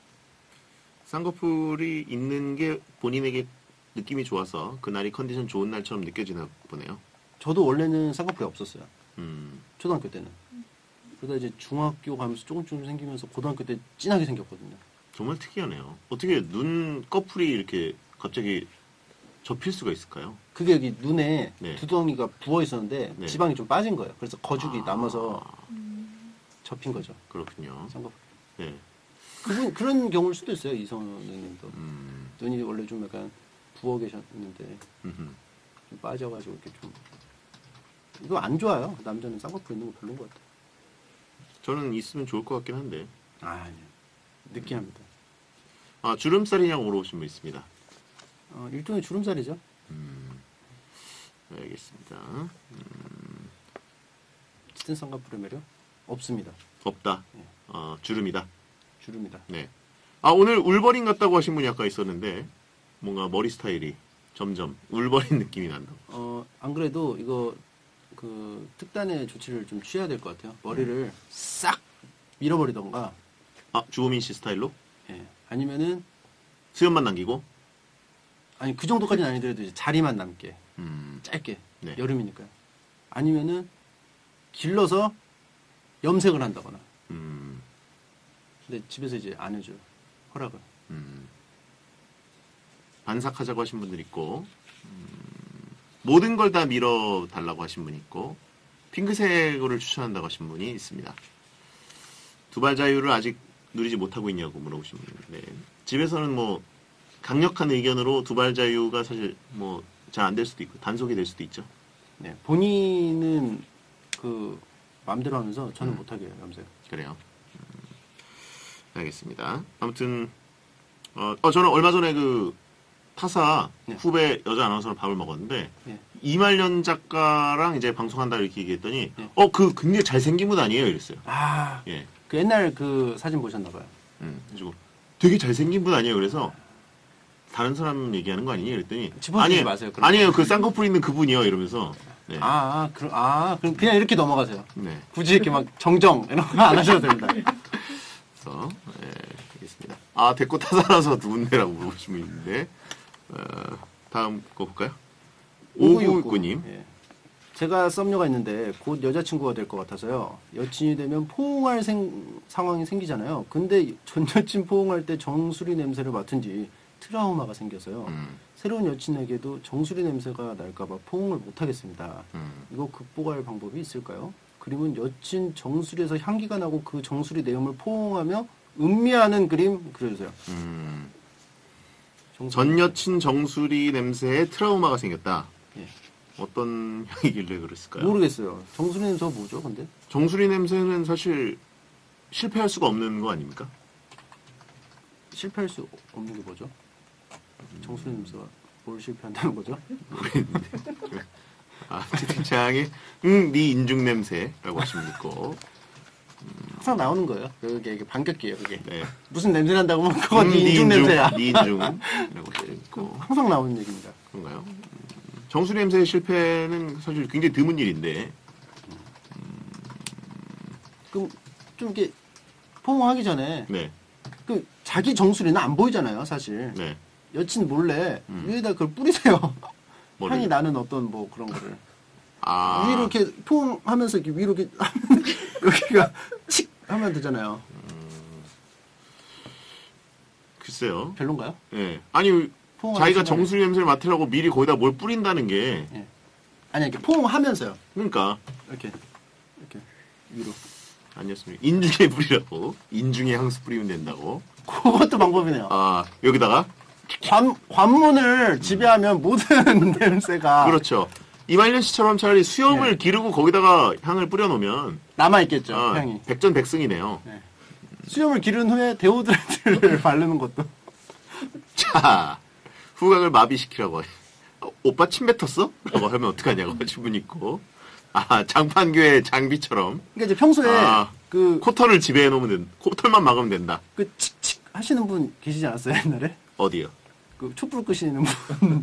쌍꺼풀이 있는 게 본인에게 느낌이 좋아서 그날이 컨디션 좋은 날처럼 느껴지나 보네요. 저도 원래는 쌍꺼풀이 없었어요. 음. 초등학교 때는. 그러다 이제 중학교 가면서 조금 조금 생기면서 고등학교 때 진하게 생겼거든요. 정말 특이하네요. 어떻게 눈 꺼풀이 이렇게 갑자기 접힐 수가 있을까요? 그게 여기 눈에 네. 두덩이가 부어 있었는데 네. 지방이 좀 빠진 거예요. 그래서 거죽이 아. 남아서 접힌 거죠. 그렇군요. 쌍꺼풀. 네. 그분 그런 경우일 수도 있어요. 이선생님도 음. 눈이 원래 좀 약간 부어 계셨는데 음흠. 좀 빠져가지고 이렇게 좀 이거 안 좋아요. 남자는 쌍꺼풀 있는 거 별로인 것 같아요. 저는 있으면 좋을 것 같긴 한데. 아, 아니요. 느끼합니다. 아, 주름살이냐고 물어보신 분 있습니다. 어, 일종의 주름살이죠. 음. 알겠습니다. 음. 짙은 쌍꺼풀의 매력 없습니다. 없다. 네. 어, 주름이다. 주름이다. 네. 아, 오늘 울버린 같다고 하신 분이 아까 있었는데 뭔가 머리 스타일이 점점 울버린 느낌이 난다고. 어, 안 그래도 이거 그 특단의 조치를 좀 취해야 될 것 같아요. 머리를 싹 밀어버리던가, 아, 주호민 씨 스타일로? 예. 아니면은 수염만 남기고? 아니 그 정도까지는 아니더라도 이제 자리만 남게 음. 짧게 네. 여름이니까요. 아니면은 길러서 염색을 한다거나. 음. 근데 집에서 이제 안 해줘요. 허락을. 음. 반삭하자고 하신 분들 있고, 음. 모든 걸 다 밀어 달라고 하신 분 있고, 핑크색을 추천한다고 하신 분이 있습니다. 두발 자유를 아직 누리지 못하고 있냐고 물어보신 분인데, 집에서는 뭐 강력한 의견으로 두발 자유가 사실 뭐 잘 안 될 수도 있고 단속이 될 수도 있죠. 네. 본인은 그 마음대로 하면서 저는 음. 못하게 해요. 염색. 그래요. 음, 알겠습니다. 아무튼 어, 어, 저는 얼마 전에 그 타사 네. 후배 여자 아나운서랑 밥을 먹었는데 네. 이말년 작가랑 이제 방송한다 이렇게 얘기했더니 네. 어 그 굉장히 잘생긴 분 아니에요 이랬어요. 아, 예. 그 옛날 그 사진 보셨나 봐요. 음, 그래가지고 되게 잘생긴 분 아니에요. 그래서 다른 사람 얘기하는 거 아니니? 그랬더니 짚어주지 아니에요. 마세요, 그런 아니에요. 그 쌍꺼풀 있는 그분이요. 이러면서 네. 아, 아, 그럼 아, 그럼 그냥 이렇게 넘어가세요. 네. 굳이 이렇게 막 정정 이런 거 안 하셔도 됩니다. 그래서 예, 알겠습니다. 아 대꾸 타살아서 누군데라고 물어보신 분 있는데 어, 다음 거 볼까요? 오구육구님 예. 제가 썸녀가 있는데 곧 여자친구가 될 것 같아서요. 여친이 되면 포옹할 생- 상황이 생기잖아요. 근데 전 여친 포옹할 때 정수리 냄새를 맡은 뒤 트라우마가 생겨서요. 음, 새로운 여친에게도 정수리 냄새가 날까봐 포옹을 못하겠습니다. 음. 이거 극복할 방법이 있을까요? 그림은 여친 정수리에서 향기가 나고 그 정수리 내음을 포옹하며 음미하는 그림 그려주세요. 음. 정수리. 전 여친 정수리 냄새에 트라우마가 생겼다. 예. 어떤 향이길래 그랬을까요? 모르겠어요. 정수리 냄새가 뭐죠, 근데? 정수리 냄새는 사실 실패할 수가 없는 거 아닙니까? 실패할 수 없는 게 뭐죠? 정수리 냄새가 뭘 실패한다는 거죠? 아, 채팅창에 응, 네 인중 냄새라고 하시면 있고. 항상 나오는 거예요. 그게 이게 반격기예요, 그게. 네. 무슨 냄새 난다고 하면 그건 음, 네 인중 냄새야. 네 인중이라고 하시면 있고. 항상 나오는 얘기입니다. 그런가요? 음, 정수리 냄새의 실패는 사실 굉장히 드문 일인데. 그럼 좀 이렇게 포옹하기 전에 네, 그 자기 정수리는 안 보이잖아요, 사실. 네. 여친 몰래 음. 위에다 그걸 뿌리세요. 뭐를? 향이 나는 어떤 뭐 그런 거를. 아, 위로 이렇게 포옹하면서 이렇게 위로 이렇게 하면 여기가 칙 하면 되잖아요. 글쎄요. 별론가요? 예. 아니, 포옹하는 자기가 순간에. 정수리 냄새를 맡으려고 미리 거기다 뭘 뿌린다는 게. 아니 이렇게 포옹하면서요. 그러니까. 이렇게 이렇게 위로. 아니었습니다. 인중에 뿌리라고. 인중에 향수 뿌리면 된다고. 그것도 방법이네요. 아, 여기다가? 관, 관문을 지배하면 모든 냄새가 그렇죠. 이말년 씨처럼 차라리 수염을 네. 기르고 거기다가 향을 뿌려놓으면 남아있겠죠, 아, 향이. 백전백승이네요. 수염을 기른 후에 데오드란트를 바르는 것도. 자, 후각을 마비시키라고. 어, 오빠 침 뱉었어? 라고 하면 어떡하냐고 하신 분 있고. 아, 장판교회 장비처럼 그러니까 이제 평소에 아. 그, 코털을 지배해 놓으면 된다. 코털만 막으면 된다. 그 칙칙 하시는 분 계시지 않았어요, 옛날에? 어디요? 그 촛불 끄시는 분.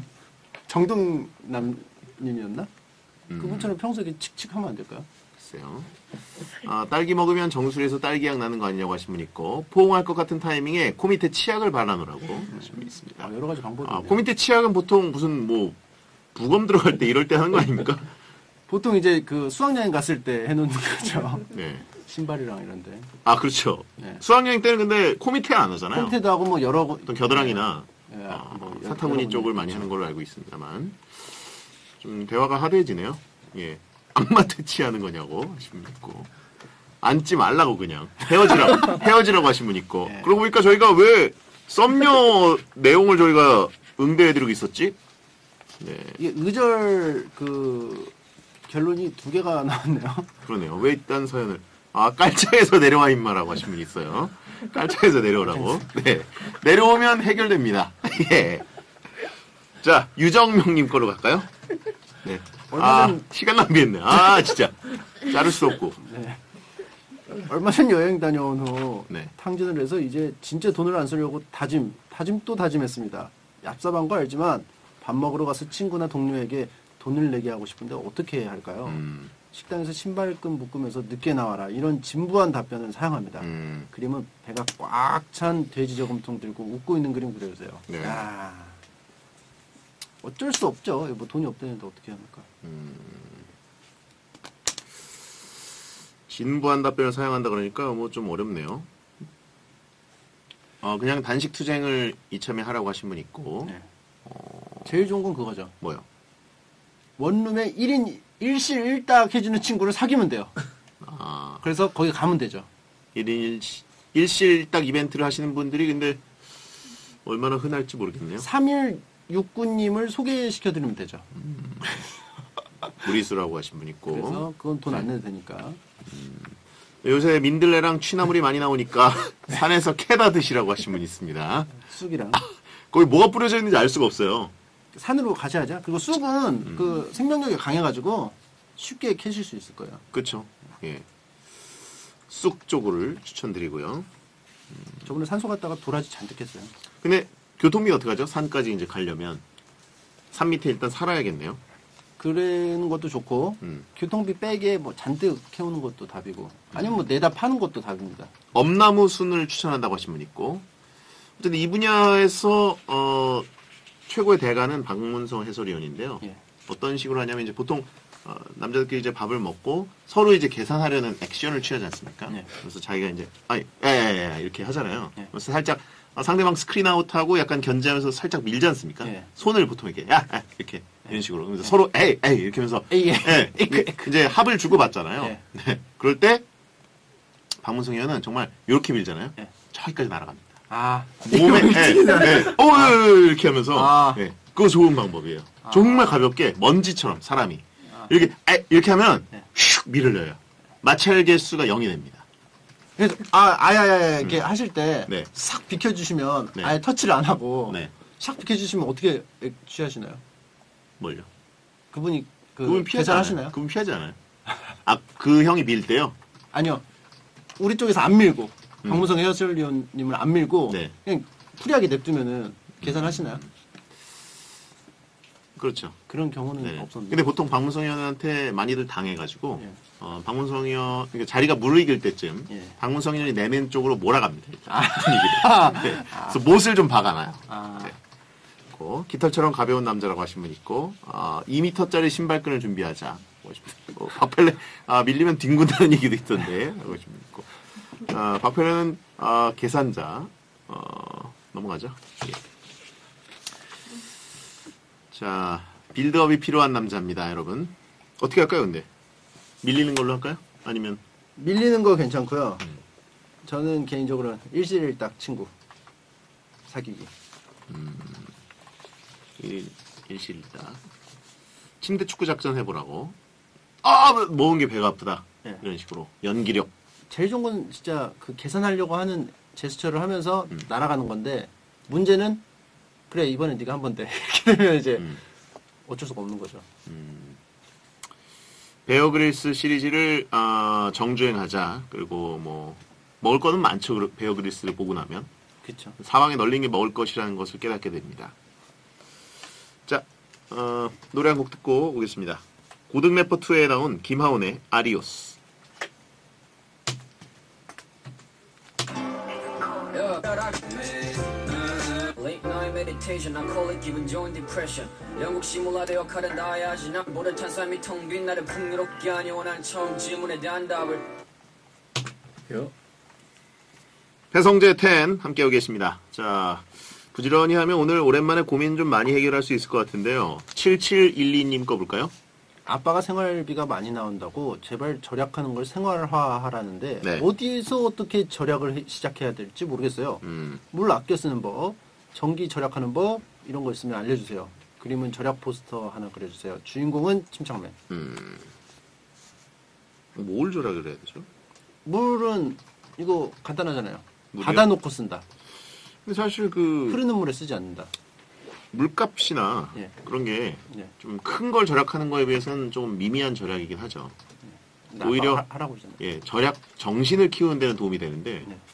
정동남님이었나? 음, 그분처럼 평소에 이렇게 칙칙 하면 안 될까요? 글쎄요. 아, 딸기 먹으면 정수리에서 딸기향 나는 거 아니냐고 하신 분 있고, 포옹할 것 같은 타이밍에 코 밑에 치약을 발라놓으라고 하신 분 있습니다. 아, 여러 가지 방법이 아, 있네요. 코 밑에 치약은 보통 무슨 뭐 부검 들어갈 때 이럴 때 하는 거 아닙니까? 보통 이제 그 수학여행 갔을 때 해놓는 거죠. 네. 신발이랑 이런데. 아, 그렇죠. 네. 수학여행 때는 근데 코 밑에 안 하잖아요. 콘테도 하고 뭐 여러 거- 어떤 겨드랑이나 예, 아, 뭐 여러- 사타구니 여러 쪽을 군데 많이 있죠. 하는 걸로 알고 있습니다만 좀 대화가 하드해지네요. 예, 악마 퇴치하는 거냐고 하신 분 있고 앉지 말라고 그냥 헤어지라고 헤어지라고 하신 분 있고 예. 그러고 보니까 저희가 왜 썸녀 내용을 저희가 응대해드리고 있었지? 네, 이게 의절 그 결론이 두 개가 나왔네요. 그러네요. 왜 이딴 사연을 아 깔창에서 내려와 임마라고 하신 분 있어요. 깔창에서 내려오라고. 네, 내려오면 해결됩니다. 예. 자, 유정명님 거로 갈까요? 네. 얼마 아, 전- 시간 낭비했네. 아, 진짜. 자를 수 없고. 네. 얼마 전 여행 다녀온 후 네. 탕진을 해서 이제 진짜 돈을 안 쓰려고 다짐, 다짐 또 다짐했습니다. 얍삽한 거 알지만 밥 먹으러 가서 친구나 동료에게 돈을 내게 하고 싶은데 어떻게 해야 할까요? 음, 식당에서 신발끈 묶으면서 늦게 나와라. 이런 진부한 답변을 사용합니다. 음, 그림은 배가 꽉 찬 돼지 저금통 들고 웃고 있는 그림 그려주세요. 네. 야, 어쩔 수 없죠. 뭐 돈이 없다는데 어떻게 합니까? 음. 진부한 답변을 사용한다 그러니까 뭐 좀 어렵네요. 어, 그냥 단식 투쟁을 이참에 하라고 하신 분 있고, 네. 제일 좋은 건 그거죠. 뭐요? 원룸에 일 인 일 실 일 닭 해주는 친구를 사귀면 돼요. 아, 그래서 거기 가면 되죠. 일 인 일 실 딱 이벤트를 하시는 분들이 근데 얼마나 흔할지 모르겠네요. 삼일육구님을 소개시켜드리면 되죠. 무리수라고 하신 분 있고. 그래서 그건 돈 안 내도 되니까. 요새 민들레랑 취나물이 많이 나오니까 산에서 캐다 드시라고 하신 분 있습니다. 쑥이랑. 거기 뭐가 뿌려져 있는지 알 수가 없어요. 산으로 가셔야죠. 그리고 쑥은 그 생명력이 강해가지고 쉽게 캐실 수 있을 거예요. 그렇죠. 예. 쑥 쪽을 추천드리고요. 저번에 산소 갔다가 도라지 잔뜩 했어요. 근데 교통비 어떻게 하죠? 산까지 이제 가려면 산 밑에 일단 살아야겠네요. 그러는 것도 좋고 음. 교통비 빼게 뭐 잔뜩 캐오는 것도 답이고 아니면 뭐 내다 파는 것도 답입니다. 엄나무 순을 추천한다고 하신 분 있고 어쨌든 이 분야에서 어, 최고의 대가는 박문성 해설위원인데요. 예. 어떤 식으로 하냐면 이제 보통 어, 남자들끼리 이제 밥을 먹고 서로 이제 계산하려는 액션을 취하지 않습니까? 네. 그래서 자기가 이제 아니 예예예 이렇게 하잖아요. 네. 그래서 살짝 어, 상대방 스크린 아웃하고 약간 견제하면서 살짝 밀지 않습니까? 네. 손을 보통 이렇게 야, 야 이렇게 이런 식으로 그래서 서로 에이 에이 이렇게 하면서 에이, 에이, 예, 에이, 이제 합을 주고 받잖아요. 네. 네. 그럴 때 박문성 의원은 정말 이렇게 밀잖아요. 네. 저기까지 날아갑니다. 아, 몸에 예, 예. 어 이렇게 하면서 아. 예. 그거 좋은 방법이에요. 정말 가볍게 먼지처럼 사람이 이렇게 아, 이렇게 하면 네. 슉 밀을려요. 마찰 개수가 영이 됩니다. 그래서 아, 아야야 이렇게 하실 때 네. 싹 비켜주시면 네. 아예 터치를 안 하고 네. 싹 비켜주시면 어떻게 취하시나요? 뭘요? 그분이 그 그분 피하지 계산하시나요? 않아요. 그분 피하지 않아요. 아, 그 형이 밀 때요? 아니요. 우리 쪽에서 안 밀고 음. 박문성 해설위원님을 안 밀고 네. 그냥 프리하게 냅두면은 계산하시나요? 그렇죠. 그런 경우는 네. 없었는데. 근데 보통 박문성 의원한테 많이들 당해가지고, 예. 어, 박문성 의원, 그러니까 자리가 무르익을 때쯤, 예. 박문성 의원이 내면 쪽으로 몰아갑니다. 일단. 아. 분위기를. 네. 그래서 못을 좀 박아놔요. 아, 네. 있고, 깃털처럼 가벼운 남자라고 하신 분 있고, 어, 이 미터짜리 신발끈을 준비하자. 어, 박펠레, 아, 밀리면 뒹군다는 얘기도 있던데, 하고 하신 분 있고, 어, 박펠레는, 어, 계산자, 어, 넘어가죠. 예. 자, 빌드업이 필요한 남자입니다, 여러분. 어떻게 할까요, 근데? 밀리는 걸로 할까요? 아니면, 밀리는 거 괜찮고요. 음. 저는 개인적으로는 일실일딱 친구 사귀기. 일, 일실이다. 침대 축구 작전 해보라고. 아, 모은 게 배가 아프다. 네. 이런 식으로. 연기력. 제일 좋은 건 진짜 그 계산하려고 하는 제스처를 하면서 음. 날아가는 건데 문제는 그래 이번엔 네가 한 번 돼. 이렇게 되면 이제 음. 어쩔 수가 없는 거죠. 음. 베어 그릴스 시리즈를 아, 정주행하자. 그리고 뭐 먹을 거는 많죠. 그 베어 그릴스를 보고 나면 그렇죠. 사방에 널린 게 먹을 것이라는 것을 깨닫게 됩니다. 자, 어, 노래 한 곡 듣고 오겠습니다. 고등 래퍼 투에 나온 김하온의 아리오스. Late night meditation, I call it 기분 좋은 depression. 영국 시뮬라대 역할은 다 해야지. 난 모른 찬 삶이 텅 빈 나를 풍요롭게 하니 원하는 처음 질문에 대한 답을. 요. 배성재 텐 함께하고 계십니다. 자, 부지런히 하면 오늘 오랜만에 고민 좀 많이 해결할 수 있을 것 같은데요. 칠칠일이 님 거 볼까요? 아빠가 생활비가 많이 나온다고 제발 절약하는 걸 생활화하라는데 네. 어디서 어떻게 절약을 해- 시작해야 될지 모르겠어요. 음, 물 아껴 쓰는 법, 전기 절약하는 법 이런 거 있으면 알려주세요. 그림은 절약 포스터 하나 그려주세요. 주인공은 침착맨. 음. 뭘 조락을 해야 되죠? 물은 이거 간단하잖아요. 물이요? 받아놓고 쓴다. 근데 사실 그 흐르는 물에 쓰지 않는다. 물값이나 예. 그런 게 예. 좀 큰 걸 절약하는 거에 비해서는 좀 미미한 절약이긴 하죠. 나 오히려- 아빠가 하, 하라고 그러잖아요. 예, 절약 정신을 키우는 데는 도움이 되는데 네.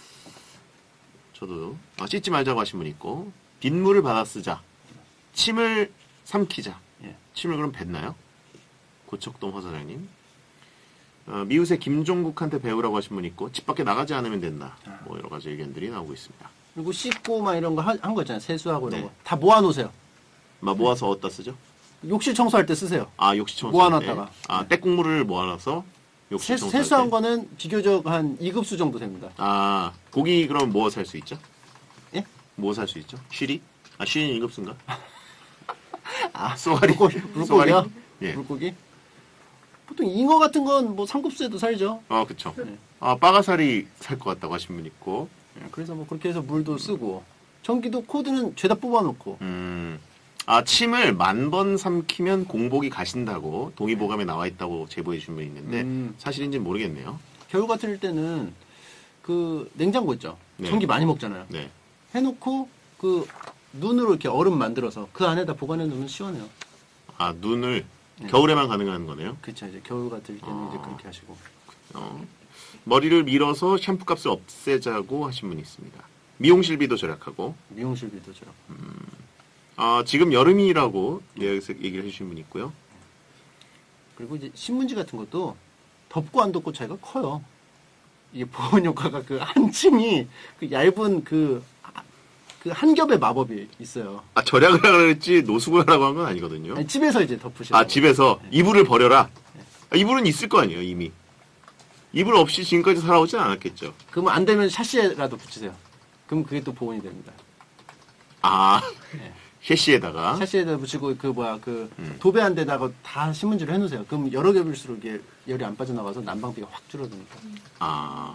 저도 아, 씻지 말자고 하신 분 있고 빗물을 받아 쓰자. 침을 삼키자. 예. 침을 그럼 뱉나요? 고척동 화사장님. 어, 미우새 김종국한테 배우라고 하신 분 있고 집 밖에 나가지 않으면 된다. 뭐 여러 가지 의견들이 나오고 있습니다. 그리고 씻고 막 이런 거 한 거 있잖아요. 세수하고 이런 네. 거. 다 모아놓으세요. 막 모아서 어디다 쓰죠? 욕실 청소할 때 쓰세요. 아 욕실 청소. 모아놨다가. 아 떼국물을 모아놔서 욕실 세, 청소. 세수한 거는 비교적 한 이 급수 정도 됩니다. 아 고기 그럼 뭐 살 수 있죠? 예? 뭐 살 수 있죠? 쉬리? 아 쉬리는 일 급수인가? 아, 쏘가리. 물고기, 물고기요? 쏘가리? 예. 물고기? 보통 잉어 같은 건 뭐 삼 급수에도 살죠. 아 그쵸. 네. 아 빠가사리 살 것 같다고 하신 분 있고. 예, 그래서 뭐 그렇게 해서 물도 쓰고 전기도 코드는 죄다 뽑아놓고 음. 아 침을 만 번 삼키면 공복이 가신다고 동의보감에 나와 있다고 제보해 주신 분이 있는데 음. 사실인지는 모르겠네요. 겨울 같을 때는 그 냉장고 있죠. 네. 전기 많이 먹잖아요. 네. 해놓고 그 눈으로 이렇게 얼음 만들어서 그 안에다 보관해 놓으면 시원해요. 아 눈을 네. 겨울에만 가능한 거네요. 그렇죠. 이제 겨울 같을 때는 어. 이제 그렇게 하시고. 어. 머리를 밀어서 샴푸 값을 없애자고 하신 분이 있습니다. 미용실비도 절약하고. 미용실비도 저렇고. 아 지금 여름이라고 여기서 얘기를 해주신 분이 있고요. 그리고 이제 신문지 같은 것도 덮고 안 덮고 차이가 커요. 이게 보온 효과가 그 한 층이 그 얇은 그, 아, 그 한 겹의 마법이 있어요. 아 절약을 하라 그랬지 노숙을 하라고 한 건 아니거든요. 아니, 집에서 이제 덮으시고. 아 집에서 이불을 버려라. 아, 이불은 있을 거 아니에요 이미. 이불 없이 지금까지 살아오진 않았겠죠. 그러면 안 되면 샤시에라도 붙이세요. 그럼 그게 또 보온이 됩니다. 아 네. 셰시에다가 샤시에다 붙이고 그 뭐야 그 음. 도배한 데다가 다 신문지를 해놓으세요. 그럼 여러 겹일수록 이게 열이 안 빠져나가서 난방비가 확 줄어드니까. 아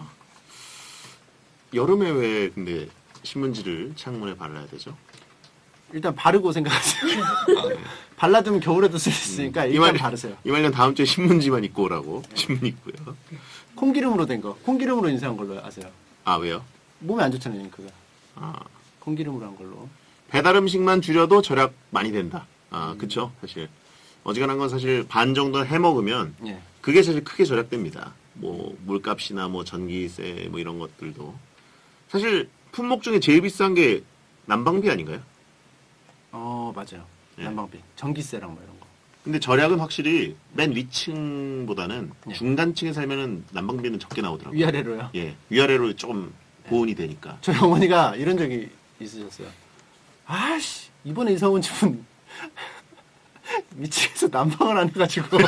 여름에 왜 근데 신문지를 창문에 발라야 되죠? 일단 바르고 생각하세요. 발라두면 겨울에도 쓸 수 있으니까 음. 일단 이 말- 바르세요. 이 말년 다음 주에 신문지만 입고 오라고. 신문 입고요. 콩기름으로 된 거. 콩기름으로 인쇄한 걸로 아세요? 아 왜요? 몸에 안 좋잖아요, 그거. 아 콩기름으로 한 걸로. 배달 음식만 줄여도 절약 많이 된다. 아 그쵸 사실 어지간한 건 사실 반 정도 해 먹으면 예. 그게 사실 크게 절약됩니다. 뭐 물값이나 뭐 전기세 뭐 이런 것들도 사실 품목 중에 제일 비싼 게 난방비 아닌가요? 어, 맞아요. 예. 난방비. 전기세랑 뭐 이런 거. 근데 절약은 확실히 맨 위층보다는 예. 중간층에 살면은 난방비는 적게 나오더라고요. 위아래로요. 예, 위아래로 조금 보온이 되니까. 저희 어머니가 이런 적이 있으셨어요. 아씨, 이번에 이사 온 집은 위층에서 난방을 안 해가지고.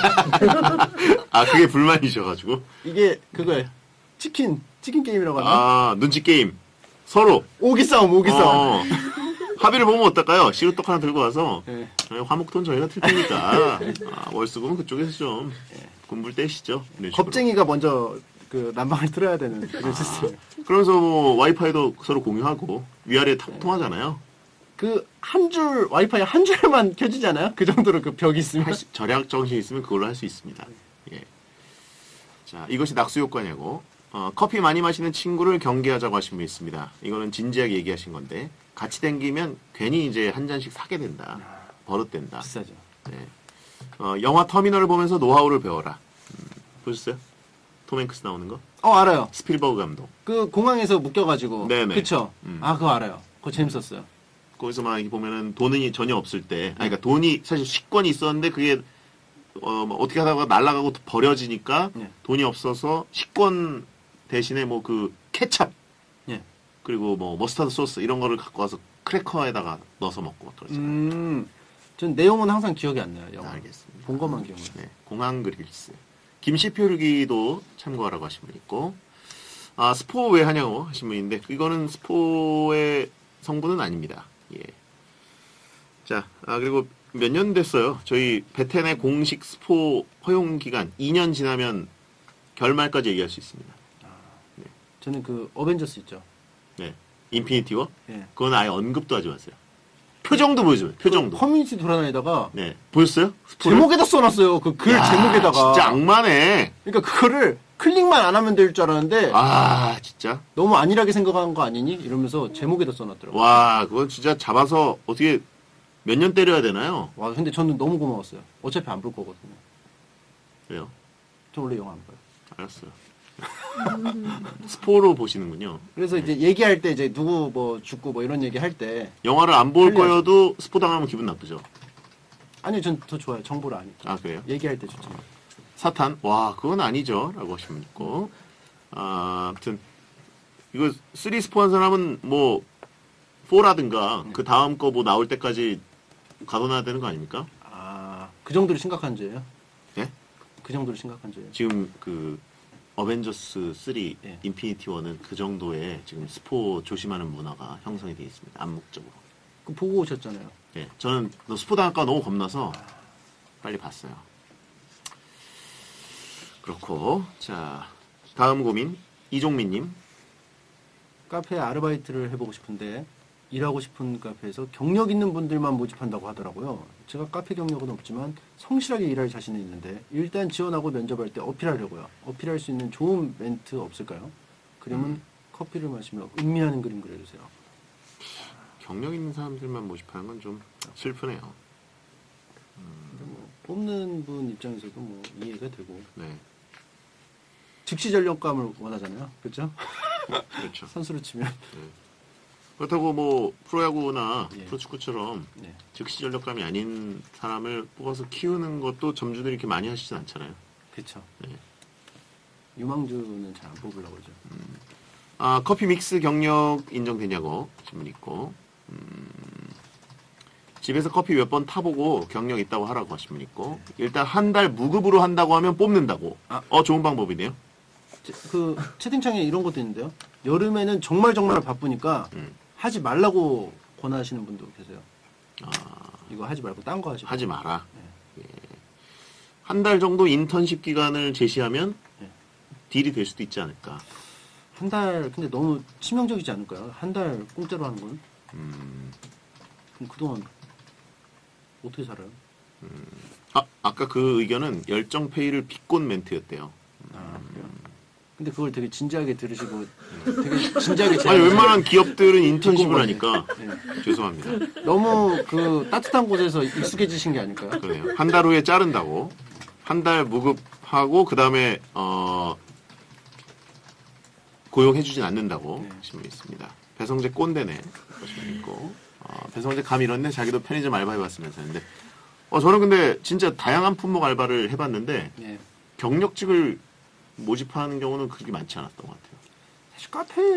아, 그게 불만이셔가지고. 이게 그거예요. 치킨, 치킨 게임이라고 하나? 아, 눈치 게임. 서로. 오기 싸움, 오기 싸움. 어, 합의를 보면 어떨까요? 시루떡 하나 들고 와서 예. 네, 화목돈 저희가 틀 테니까 아, 월수금은 그쪽에서 좀 군불 떼시죠. 이런 식으로. 겁쟁이가 먼저 그 난방을 틀어야 되는 그런 시스템. 그러면서 뭐 와이파이도 서로 공유하고 위아래 타- 통하잖아요. 그 한 줄 와이파이 한 줄만 켜지지 않아요? 그 정도로 그 벽이 있으면. 할 수- 절약 정신이 있으면 그걸로 할 수 있습니다. 예. 자, 이것이 낙수 효과냐고. 어, 커피 많이 마시는 친구를 경계하자고 하신 분 있습니다. 이거는 진지하게 얘기하신 건데 같이 댕기면 괜히 이제 한 잔씩 사게 된다. 버릇된다. 비싸죠. 네. 어, 영화 터미널을 보면서 노하우를 배워라. 음, 보셨어요? 톰 행크스 나오는 거? 어, 알아요. 스필버그 감독. 그 공항에서 묶여가지고. 네네. 그쵸? 음. 아, 그거 알아요. 그거 재밌었어요. 거기서 막 이렇게 보면은 돈이 전혀 없을 때, 아니, 그러니까 돈이 사실 식권이 있었는데 그게 어, 뭐 어떻게 하다가 날아가고 버려지니까 네. 돈이 없어서 식권 대신에 뭐 그 케찹 예. 그리고 뭐 머스타드 소스 이런 거를 갖고 와서 크래커에다가 넣어서 먹고 막 그러잖아요. 음, 전 내용은 항상 기억이 안 나요. 네, 영화. 알겠습니다. 본 것만 기억나요. 네, 공항 그릴스. 김씨 표류기도 참고하라고 하신 분 있고, 아, 스포 왜 하냐고 하신 분인데, 이거는 스포의 성분은 아닙니다. 예. 자, 아, 그리고 몇 년 됐어요. 저희 베텐의 공식 스포 허용 기간 이 년 지나면 결말까지 얘기할 수 있습니다. 저는 그 어벤져스 있죠. 네. 인피니티 워? 예. 그건 아예 언급도 하지 마세요. 표정도 보여줘요. 표정도. 커뮤니티 돌아다니다가 네. 보였어요? 스포를? 제목에다 써놨어요. 그 글 야, 제목에다가. 진짜 악마네. 그러니까 그거를 클릭만 안 하면 될 줄 알았는데 아, 진짜. 너무 안일하게 생각한 거 아니니? 이러면서 제목에다 써놨더라고요. 와, 그건 진짜 잡아서 어떻게 몇 년 때려야 되나요? 와, 근데 저는 너무 고마웠어요. 어차피 안 볼 거거든요. 왜요? 저 원래 영화 안 봐요. 알았어요. 스포로 보시는군요. 그래서 이제 얘기할 때 이제 누구 뭐 죽고 뭐 이런 얘기 할 때 영화를 안 볼 편리하죠. 거여도 스포 당하면 기분 나쁘죠. 아니요, 전 더 좋아요. 정보를 아니까. 아, 그래요? 얘기할 때 좋잖아요. 사탄, 와, 그건 아니죠. 라고 하시면 있고. 아, 아무튼, 이거 쓰리 스포 한 사람은 뭐, 사라든가 그 다음 거 뭐 나올 때까지 가둬놔야 되는 거 아닙니까? 아, 그 정도로 심각한 죄예요? 예? 그 정도로 심각한 죄예요? 지금 그, 어벤져스 쓰리, 예. 인피니티 워는 그 정도의 지금 스포 조심하는 문화가 형성이 되어 있습니다. 암묵적으로. 그 보고 오셨잖아요. 예, 저는 너 스포 당할까 너무 겁나서 빨리 봤어요. 그렇고, 자, 다음 고민, 이종민님. 카페 아르바이트를 해보고 싶은데 일하고 싶은 카페에서 경력 있는 분들만 모집한다고 하더라고요. 제가 카페 경력은 없지만 성실하게 일할 자신은 있는데 일단 지원하고 면접할 때 어필하려고요. 어필할 수 있는 좋은 멘트 없을까요? 그림은 음. 커피를 마시며 음미하는 그림 그려주세요. 경력 있는 사람들만 모집하는 건 좀 슬프네요. 근데 뭐 뽑는 분 입장에서도 뭐 이해가 되고 네, 즉시 전력감을 원하잖아요. 그렇죠? 그렇죠. 선수로 치면 그렇다고 뭐 프로야구나 예. 프로축구처럼 네. 즉시 전력감이 아닌 사람을 뽑아서 키우는 것도 점주들이 이렇게 많이 하시진 않잖아요. 그렇죠. 네. 유망주는 잘 안 뽑으려고 그러죠. 아, 커피 믹스 경력 인정되냐고 질문 있고, 집에서 커피 몇 번 타보고 경력 있다고 하라고 하신 분 있고 일단 한 달 무급으로 한다고 하면 뽑는다고. 아. 어 좋은 방법이네요. 제- 그 채팅창에 이런 것도 있는데요. 여름에는 정말 정말 바쁘니까 음. 하지 말라고 권하시는 분도 계세요. 아, 이거 하지 말고 딴 거 하지. 하지 마라. 예. 한 달 정도 인턴십 기간을 제시하면 네. 딜이 될 수도 있지 않을까. 한 달 근데 너무 치명적이지 않을까요? 한 달 공짜로 하는 건. 음. 그럼 그동안 어떻게 살아요? 아 아까 그 의견은 열정페이를 비꼰 멘트였대요. 아, 그래요? 근데 그걸 되게 진지하게 들으시고 되게 진지하게 아니 제안을 웬만한 기업들은 인턴십을 비꼰 하니까 네. 죄송합니다. 너무 그 따뜻한 곳에서 익숙해지신 게 아닐까요? 그래요. 한 달 후에 자른다고. 한 달 무급하고 그 다음에 어, 고용해주진 않는다고 네. 하신 분 있습니다. 배성재 꼰대네 하신 분 있고 어, 배성재 감 잃었네 자기도 편의점 알바해봤으면서 했는데 어, 저는 근데 진짜 다양한 품목 알바를 해봤는데 네. 경력직을 모집하는 경우는 그렇게 많지 않았던 것 같아요. 사실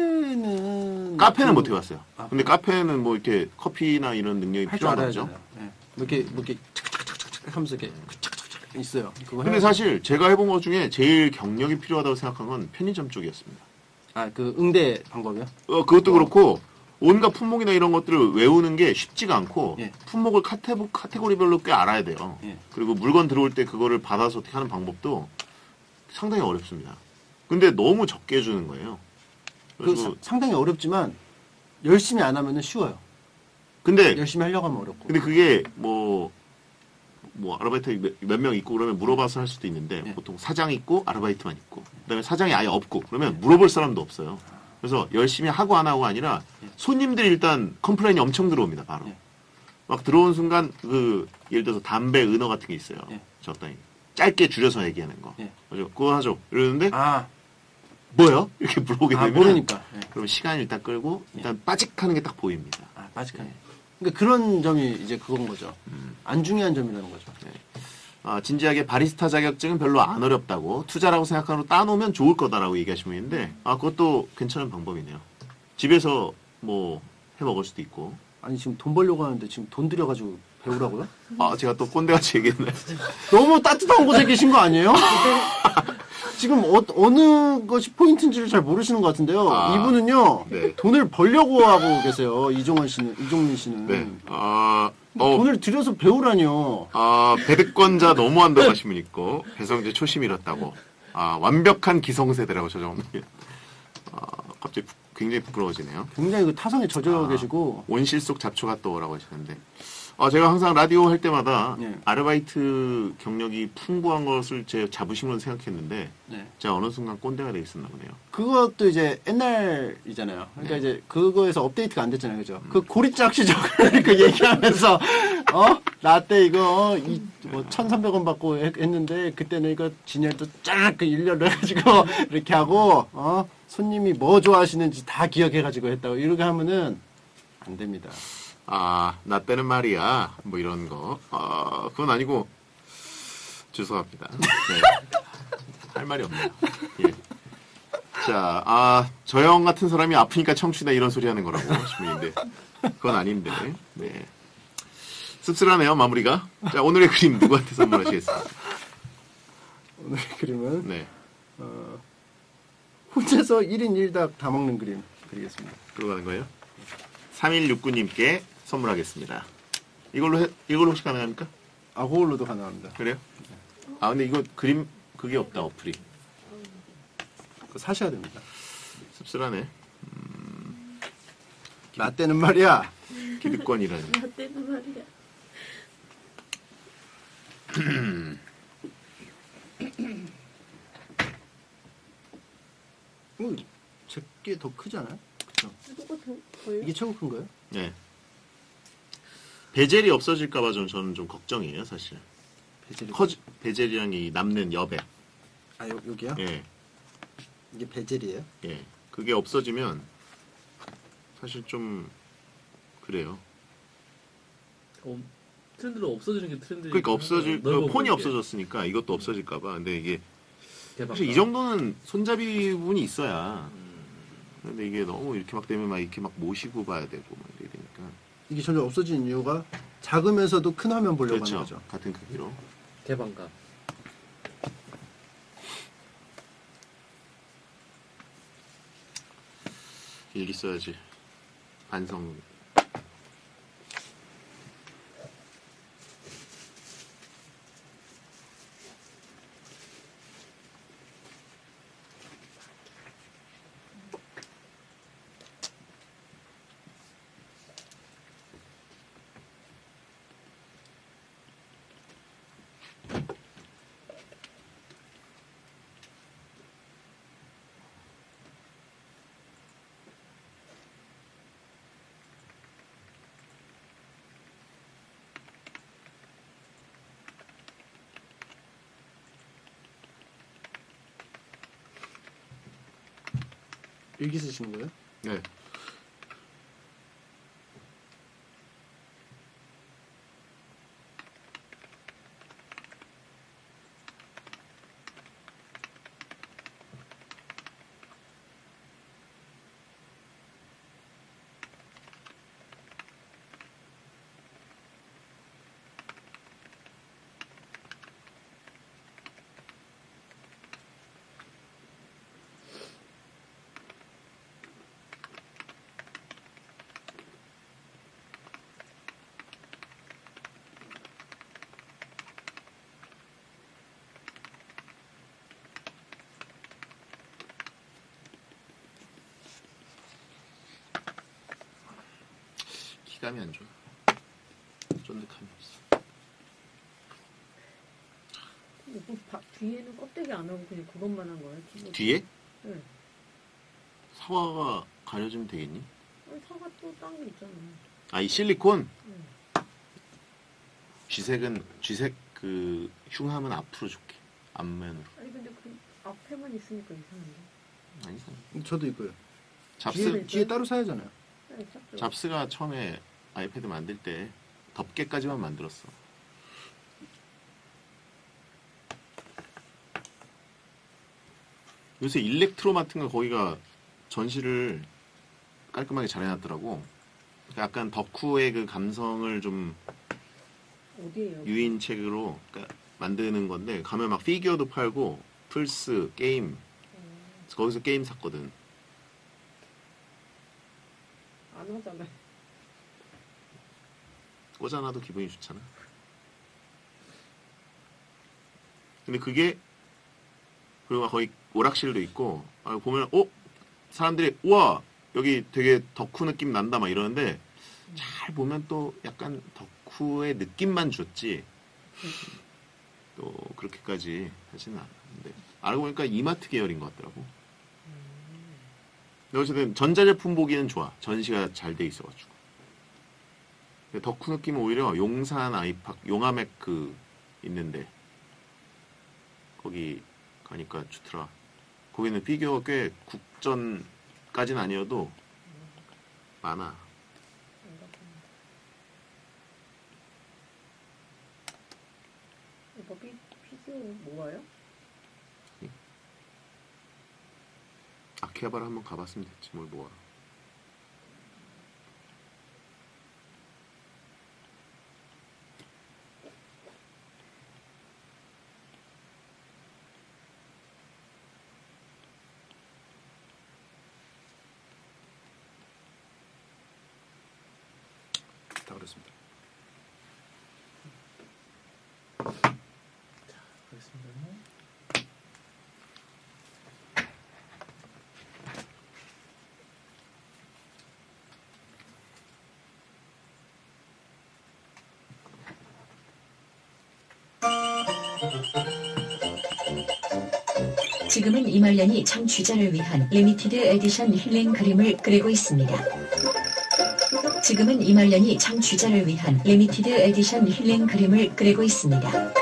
카페는 카페는 그- 못 해봤어요. 아, 근데 카페는 뭐 이렇게 커피나 이런 능력이 할 줄 필요하다 알아야 죠 잖아요. 네. 뭐 이렇게 뭐 이렇게 착착착착착 하면서 이렇게 착착착착 있어요. 그거 근데 해야지. 사실 제가 해본 것 중에 제일 경력이 필요하다고 생각한 건 편의점 쪽이었습니다. 아, 그 응대 방법이요? 어, 그것도 그렇고 온갖 품목이나 이런 것들을 외우는 게 쉽지가 않고 예. 품목을 카테고, 카테고리별로 꽤 알아야 돼요. 예. 그리고 물건 들어올 때 그거를 받아서 어떻게 하는 방법도 상당히 어렵습니다. 근데 너무 적게 해주는 거예요. 그 그래서 사- 상당히 어렵지만 열심히 안 하면은 쉬워요. 근데 열심히 하려고 하면 어렵고. 근데 그게 뭐, 뭐, 아르바이트 몇 명 있고 그러면 물어봐서 할 수도 있는데, 예. 보통 사장 있고, 아르바이트만 있고, 그 다음에 사장이 아예 없고, 그러면 물어볼 사람도 없어요. 그래서 열심히 하고 안 하고가 아니라, 손님들이 일단 컴플레인이 엄청 들어옵니다, 바로. 예. 막 들어온 순간, 그, 예를 들어서 담배, 은어 같은 게 있어요. 예. 적당히. 짧게 줄여서 얘기하는 거. 예. 그죠? 그거 하죠. 이러는데, 아, 뭐요? 이렇게 물어보게 아 되면. 모르니까. 예. 그러면 시간을 일단 끌고, 일단 빠직하는 게 딱 보입니다. 아, 빠직하네. 그러니까 그런 점이 이제 그건 거죠. 음. 안 중요한 점이라는 거죠. 아, 진지하게 바리스타 자격증은 별로 안 어렵다고 투자라고 생각하고 따놓으면 좋을 거다라고 얘기하시는 분인데 아 그것도 괜찮은 방법이네요. 집에서 뭐 해 먹을 수도 있고. 아니 지금 돈 벌려고 하는데 지금 돈 들여가지고 배우라고요? 아 제가 또 꼰대같이 얘기했나요? 너무 따뜻한 곳에 계신 거 아니에요? 지금 어, 어느 것이 포인트인지를 잘 모르시는 것 같은데요. 아, 이분은요 네. 돈을 벌려고 하고 계세요. 이종원 씨는, 이종민 씨는. 네. 아, 어, 돈을 들여서 배우라니요. 아 배드권자 너무한다고 하신 분 있고 배성재 초심 잃었다고. 아 완벽한 기성세대라고 저정님. 아 갑자기 부- 굉장히 부끄러워지네요. 굉장히 그 타성에 젖어 아. 계시고. 온실 속 잡초가 떠오라고 하시는데 어, 제가 항상 라디오 할 때마다 네. 아르바이트 경력이 풍부한 것을 제 자부심으로 생각했는데 네. 제가 어느 순간 꼰대가 돼 있었나 보네요. 그것도 이제 옛날이잖아요. 그러니까 네. 이제 그거에서 업데이트가 안 됐잖아요. 그죠? 그 고리짝 시절을 그 얘기하면서, 어? 라떼 이거, 이, 뭐, 천삼백 원 받고 했- 했는데, 그때는 이거 진열도 쫙 그 일렬로 해가지고, 이렇게 하고, 어? 손님이 뭐 좋아하시는지 다 기억해가지고 했다고. 이렇게 하면은, 안 됩니다. 아, 나 때는 말이야. 뭐 이런 거. 아, 그건 아니고 죄송합니다. 네. 할 말이 없네요. 예. 자, 아, 저 형 같은 사람이 아프니까 청춘이다 이런 소리 하는 거라고 하시는데 그건 아닌데. 네. 씁쓸하네요, 마무리가. 자, 오늘의 그림 누구한테 선물하시겠습니까? 오늘 그림은, 네. 혼자서 일 인 일 닭 다 먹는 그림 그리겠습니다. 들어가는 거예요? 삼일육구님께 선물하겠습니다. 이걸로 해, 이걸로 혹시 가능합니까? 아, 그걸로도 가능합니다. 그래요? 아, 근데 이거 그림 그게 없다, 어플이. 그거 사셔야 됩니다. 씁쓸하네. 라떼는 말이야. 기득권이라니. 라떼는 말이야. 어, 제게 더 크지 않아요? 그쵸? 누가 더 보여? 이게 최고 큰 거예요? 네. 베젤이 없어질까봐 좀 저는 좀 걱정이에요, 사실. 베젤이. 커지, 베젤이랑 이 남는 여백. 아, 여, 여기요? 예, 이게 베젤이에요? 예. 그게 없어지면 사실 좀 그래요. 어, 트렌드로 없어지는 게 트렌드. 그러니까 없어질 넓어 그 폰이 보이게. 없어졌으니까 이것도 없어질까봐. 근데 이게 개박사. 사실 이 정도는 손잡이 부분이 있어야. 근데 이게 너무 이렇게 막 되면 막 이렇게 막 모시고 봐야 되고 막 이러니까. 이게 점점 없어지는 이유가 작으면서도 큰 화면 보려고 그렇죠. 하는 거죠. 같은 크기로. 개방감. 일기 써야지. 반성. 일기 쓰시는 거예요? 네. 기감이 안 좋아. 쫀득함이 없어. 뭐, 바, 뒤에는 껍데기 안 하고 그냥 그것만 한 거예요? 키보드? 뒤에? 네. 사과가 가려지면 되겠니? 아니, 사과 또 딴 게 있잖아요. 아, 이 실리콘? 응. 쥐색은, 쥐색 그, 흉함은 앞으로 줄게. 앞면으로. 아니 근데 그 앞에만 있으니까 이상한데. 아니, 저도 이거요. 잡스, 뒤에, 뒤에 따로 사야잖아요. 네, 작죠. 잡스가 처음에 아이패드 만들 때 덮개까지만 만들었어. 요새 일렉트로마트인가 거기가 전시를 깔끔하게 잘 해놨더라고. 약간 덕후의 그 감성을 좀 어디에요? 유인책으로 그러니까 만드는 건데 가면 막 피규어도 팔고 플스 게임 그래서 거기서 게임 샀거든. 안 하잖아요. 꽂아놔도 기분이 좋잖아. 근데 그게 그리고 거기 오락실도 있고 아, 보면 어 사람들이 우와 여기 되게 덕후 느낌 난다 막 이러는데 잘 보면 또 약간 덕후의 느낌만 줬지 또 그렇게까지 하지는 않는데 알고 보니까 이마트 계열인 것 같더라고. 근데 어쨌든 전자제품 보기는 좋아. 전시가 잘 돼 있어가지고. 근데 덕후 느낌은 오히려 용산 아이팍 용암액 그 있는데 거기 가니까 좋더라. 거기는 피규어가 꽤 국전까지는 아니어도 많아. 이거 피, 피규어 뭐예요? 아키하바라 한번 가봤으면 됐지 뭘 모아. 다 그렇습니다. 알겠습니다. 지금은 이말년이 청취자를 위한 리미티드 에디션 힐링 그림을 그리고 있습니다. 지금은 이말년이 청취자를 위한 리미티드 에디션 힐링 그림을 그리고 있습니다.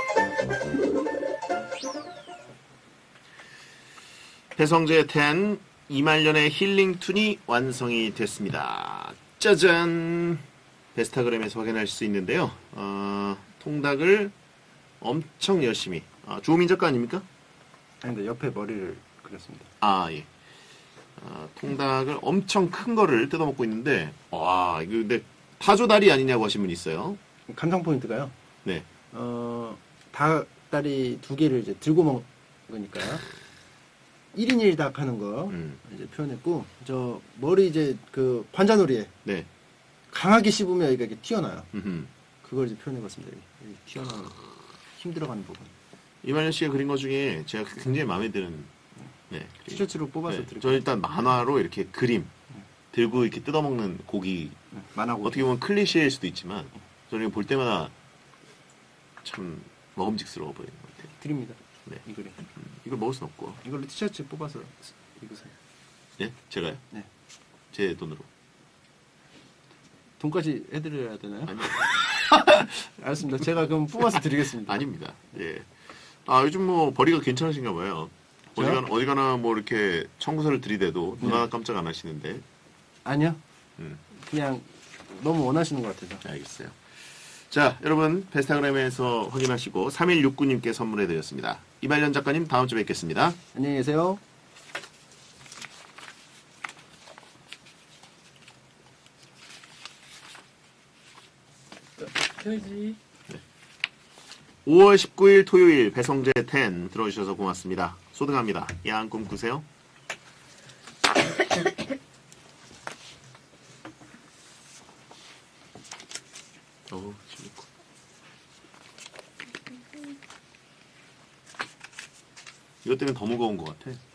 배성재 텐 이말년의 힐링 툰이 완성이 됐습니다. 짜잔! 베스타그램에서 확인할 수 있는데요. 어, 통닭을 엄청 열심히 아, 조민 작가 아닙니까? 아닌데 옆에 머리를 그렸습니다. 아 예. 어, 통닭을 엄청 큰 거를 뜯어먹고 있는데 와 이거 근데 타조다리 아니냐고 하신 분이 있어요. 감상 포인트가요. 네. 어, 닭다리 두 개를 이제 들고 먹으니까요. 일 인 일 닭 하는 거 음. 이제 표현했고, 저 머리 이제 그 관자놀이에 네. 강하게 씹으면 여기가 이렇게 튀어나와요. 음흠. 그걸 이제 표현해봤습니다. 여기 튀어나오는 힘 들어가는 부분. 이말년 씨가 그린 것 중에 제가 굉장히 마음에 드는 네. 티셔츠로 뽑아서 네. 드릴게요. 저 일단 만화로 이렇게 그림 들고 이렇게 뜯어먹는 고기 네, 만화고. 어떻게 보면 클리셰일 수도 있지만 저는 이거 볼 때마다 참 먹음직스러워 보이는 것 같아요. 드립니다. 네. 이 그림. 음, 이걸 먹을 순 없고. 이걸로 티셔츠 뽑아서 입으세요. 네? 제가요? 네. 제 돈으로. 돈까지 해드려야 되나요? 아니요. 알겠습니다. 제가 그럼 뽑아서 드리겠습니다. 아닙니다. 예. 아, 요즘 뭐 벌이가 괜찮으신가 봐요. 어디 저요? 가나, 어디 가나 뭐 이렇게 청구서를 들이대도 눈 네. 하나 깜짝 안 하시는데. 아니요. 음, 그냥 너무 원하시는 것 같아서. 알겠어요. 자, 여러분, 베스타그램에서 확인하시고 삼일육구 님께 선물해드렸습니다. 이말년 작가님, 다음 주에 뵙겠습니다. 안녕히 계세요. 켜야지. 오월 십구일 토요일 배성재 텐 들어주셔서 고맙습니다. 소등합니다. 야한 꿈 꾸세요. 어우, 재밌고. 이것 때문에 더 무거운 것 같아.